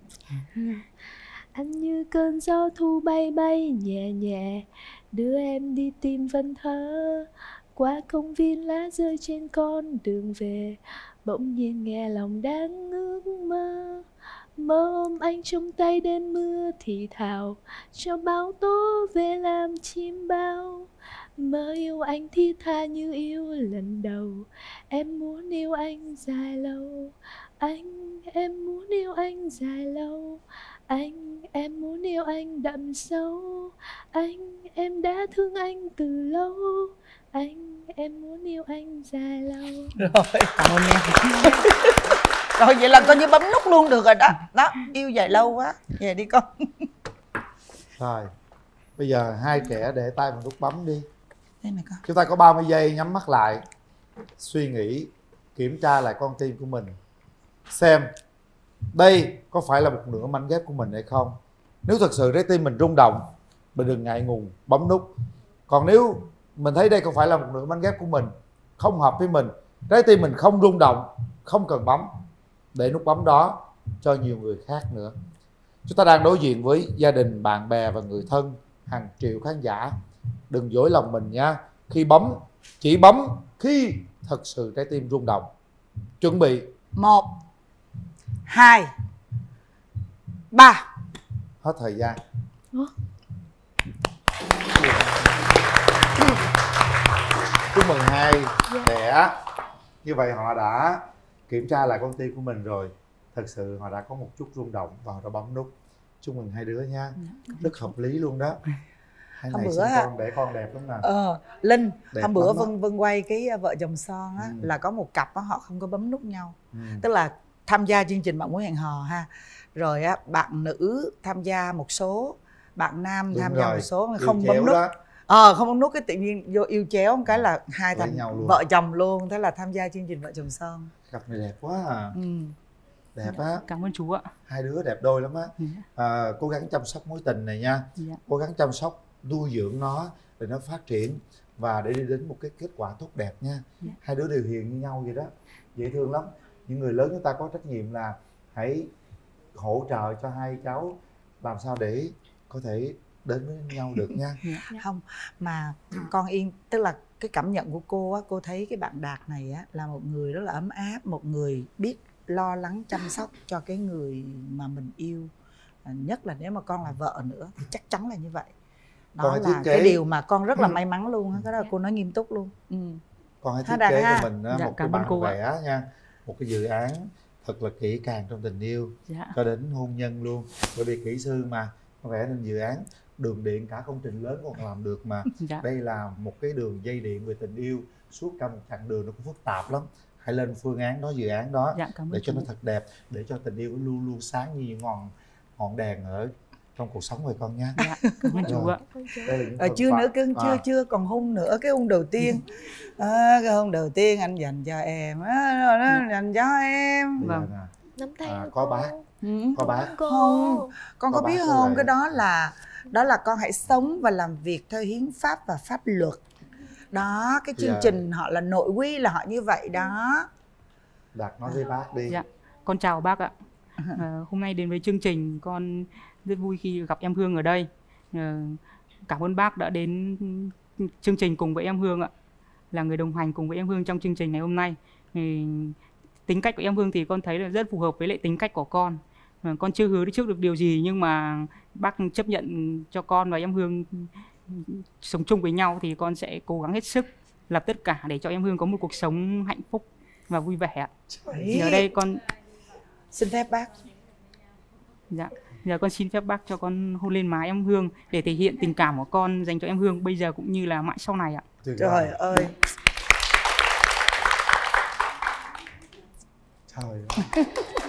Anh như cơn gió thu bay bay nhẹ nhẹ, đưa em đi tìm vần thơ, qua công viên lá rơi trên con đường về, bỗng nhiên nghe lòng đang ước mơ. Mơ ôm anh trong tay đêm mưa thì thào, cho bão tố về làm chim bao. Mơ yêu anh thiết tha như yêu lần đầu, em muốn yêu anh dài lâu. Anh, em muốn yêu anh dài lâu. Anh, em muốn yêu anh đậm sâu. Anh, em đã thương anh từ lâu. Anh, em muốn yêu anh dài lâu. Rồi, cảm ơn em. Rồi vậy là coi như bấm nút luôn được rồi đó. Đó, yêu dài lâu quá. Về đi con. Rồi, bây giờ hai trẻ để tay vào nút bấm đi. Đây này con. Chúng ta có ba mươi giây nhắm mắt lại. suy nghĩ, kiểm tra lại con tim của mình, xem đây có phải là một nửa mảnh ghép của mình hay không. Nếu thật sự trái tim mình rung động, mình đừng ngại ngùng bấm nút. Còn nếu mình thấy đây không phải là một nửa mảnh ghép của mình, không hợp với mình, trái tim mình không rung động, không cần bấm, để nút bấm đó cho nhiều người khác nữa. Chúng ta đang đối diện với gia đình, bạn bè và người thân, hàng triệu khán giả. Đừng dối lòng mình nha. Khi bấm, chỉ bấm khi thật sự trái tim rung động. Chuẩn bị. Một, hai, ba. Hết thời gian. Chúc mừng hai đẻ. Như vậy họ đã kiểm tra lại con tim của mình rồi. Thật sự họ đã có một chút rung động và họ đã bấm nút. Chúc mừng hai đứa nha. Rất hợp lý luôn đó. Hai Hôm này bữa sinh á, con đẻ con đẹp lắm nè. Ờ, Linh, Đẹp hôm bữa lắm á. Vân Vân quay cái vợ chồng son á, Ừ. là có một cặp á, họ không có bấm nút nhau. Ừ. Tức là tham gia chương trình Bạn Muốn Hẹn Hò ha. Rồi á, bạn nữ tham gia một số, bạn nam Đúng tham gia rồi. một số, Yêu không chéo bấm nút. đó. Ờ, không bấm nút cái tự nhiên vô yêu chéo một cái là hai Lấy thành nhau luôn. vợ chồng luôn. Thế là tham gia chương trình Vợ Chồng Son. Cặp này đẹp quá à. Ừ. Đẹp á. Cảm ơn chú ạ. Hai đứa đẹp đôi lắm á. À, cố gắng chăm sóc mối tình này nha. Dạ. Cố gắng chăm sóc, nuôi dưỡng nó để nó phát triển và để đi đến một cái kết quả tốt đẹp nha. Dạ. Hai đứa đều hiền như nhau vậy đó, dễ thương lắm. Những người lớn chúng ta có trách nhiệm là hãy hỗ trợ cho hai cháu làm sao để có thể đến với nhau được nha. Không, mà con yên, tức là cái cảm nhận của cô á, cô thấy cái bạn Đạt này á là một người rất là ấm áp, một người biết lo lắng chăm sóc cho cái người mà mình yêu. À, nhất là nếu mà con là vợ nữa thì chắc chắn là như vậy. Đó Con hãy là thiết kế- cái điều mà con rất là may mắn luôn á. Cái đó là cô nói nghiêm túc luôn. Ừ. Con hãy Ha, thiết Đạt kế ha. cho mình á, Dạ, một cái cảm ơn bản cô ạ. vẽ nha, một cái dự án thật là kỹ càng trong tình yêu Dạ. cho đến hôn nhân luôn. Bởi vì kỹ sư mà, con vẽ nên dự án đường điện, cả công trình lớn còn làm được mà. Dạ. Đây là một cái đường dây điện về tình yêu, suốt cả một chặng đường nó cũng phức tạp lắm. Hãy lên phương án đó, dự án đó, Dạ, cảm ơn để cho chú. nó thật đẹp, để cho tình yêu luôn luôn sáng như những ngọn ngọn đèn ở trong cuộc sống rồi con nha. Dạ, cảm ơn chú Rồi. ạ. Đây là những Ờ, phần chưa quà. nữa cưng, chưa À. chưa còn hôn nữa. Cái hôn đầu tiên à, cái hôn đầu tiên anh dành cho em á, rồi nó dành cho em. Bây giờ Vâng. nè, Nắm tay à, của có cô. bác, Ừ. có bác. Cô. Không, con có, Có biết bác không, với cái lại- đó là đó là con hãy sống và làm việc theo hiến pháp và pháp luật. Đó, cái chương Dạ. trình họ là nội quy là họ như vậy đó. Đạt nói với bác đi. Dạ, con chào bác ạ. Ờ, hôm nay đến với chương trình con rất vui khi gặp em Hương ở đây. Ờ, cảm ơn bác đã đến chương trình cùng với em Hương ạ, là người đồng hành cùng với em Hương trong chương trình ngày hôm nay. Thì tính cách của em Hương thì con thấy là rất phù hợp với lại tính cách của con. Ờ, con chưa hứa trước được điều gì nhưng mà bác chấp nhận cho con và em Hương sống chung với nhau thì con sẽ cố gắng hết sức làm tất cả để cho em Hương có một cuộc sống hạnh phúc và vui vẻ ạ. Thì ở đây con Xin phép bác. Dạ, giờ con xin phép bác cho con hôn lên má em Hương để thể hiện tình cảm của con dành cho em Hương bây giờ cũng như là mãi sau này ạ. Trời ơi. Trời ơi.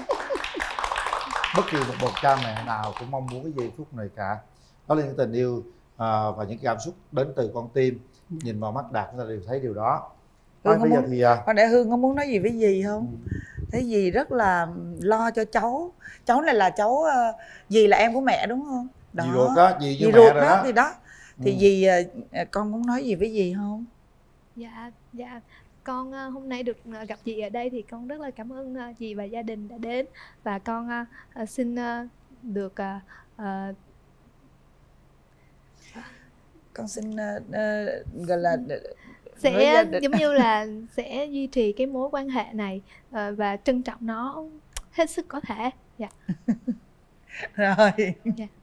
Bất kỳ một bậc cha mẹ nào cũng mong muốn cái giây phút này cả. Đó là những tình yêu à, và những cảm xúc đến từ con tim. Nhìn vào mắt Đạt chúng ta đều thấy điều đó. Thôi, Hương có bây giờ muốn, thì à, con để Hương có muốn nói gì với dì không? Thấy dì rất là lo cho cháu. Cháu này là cháu uh, dì là em của mẹ đúng không? Đó. dì ruột đó, dì Dì với mẹ ruột rồi đó đó. thì đó. Thì Ừ. dì uh, con muốn nói gì với dì không? Dạ, dạ. Con uh, hôm nay được uh, gặp chị ở đây thì con rất là cảm ơn uh, chị và gia đình đã đến. Và con uh, uh, xin uh, được uh, uh, Con xin uh, uh, gọi là với sẽ gia đình. giống như là sẽ duy trì cái mối quan hệ này uh, và trân trọng nó hết sức có thể. Dạ. Rồi. Dạ.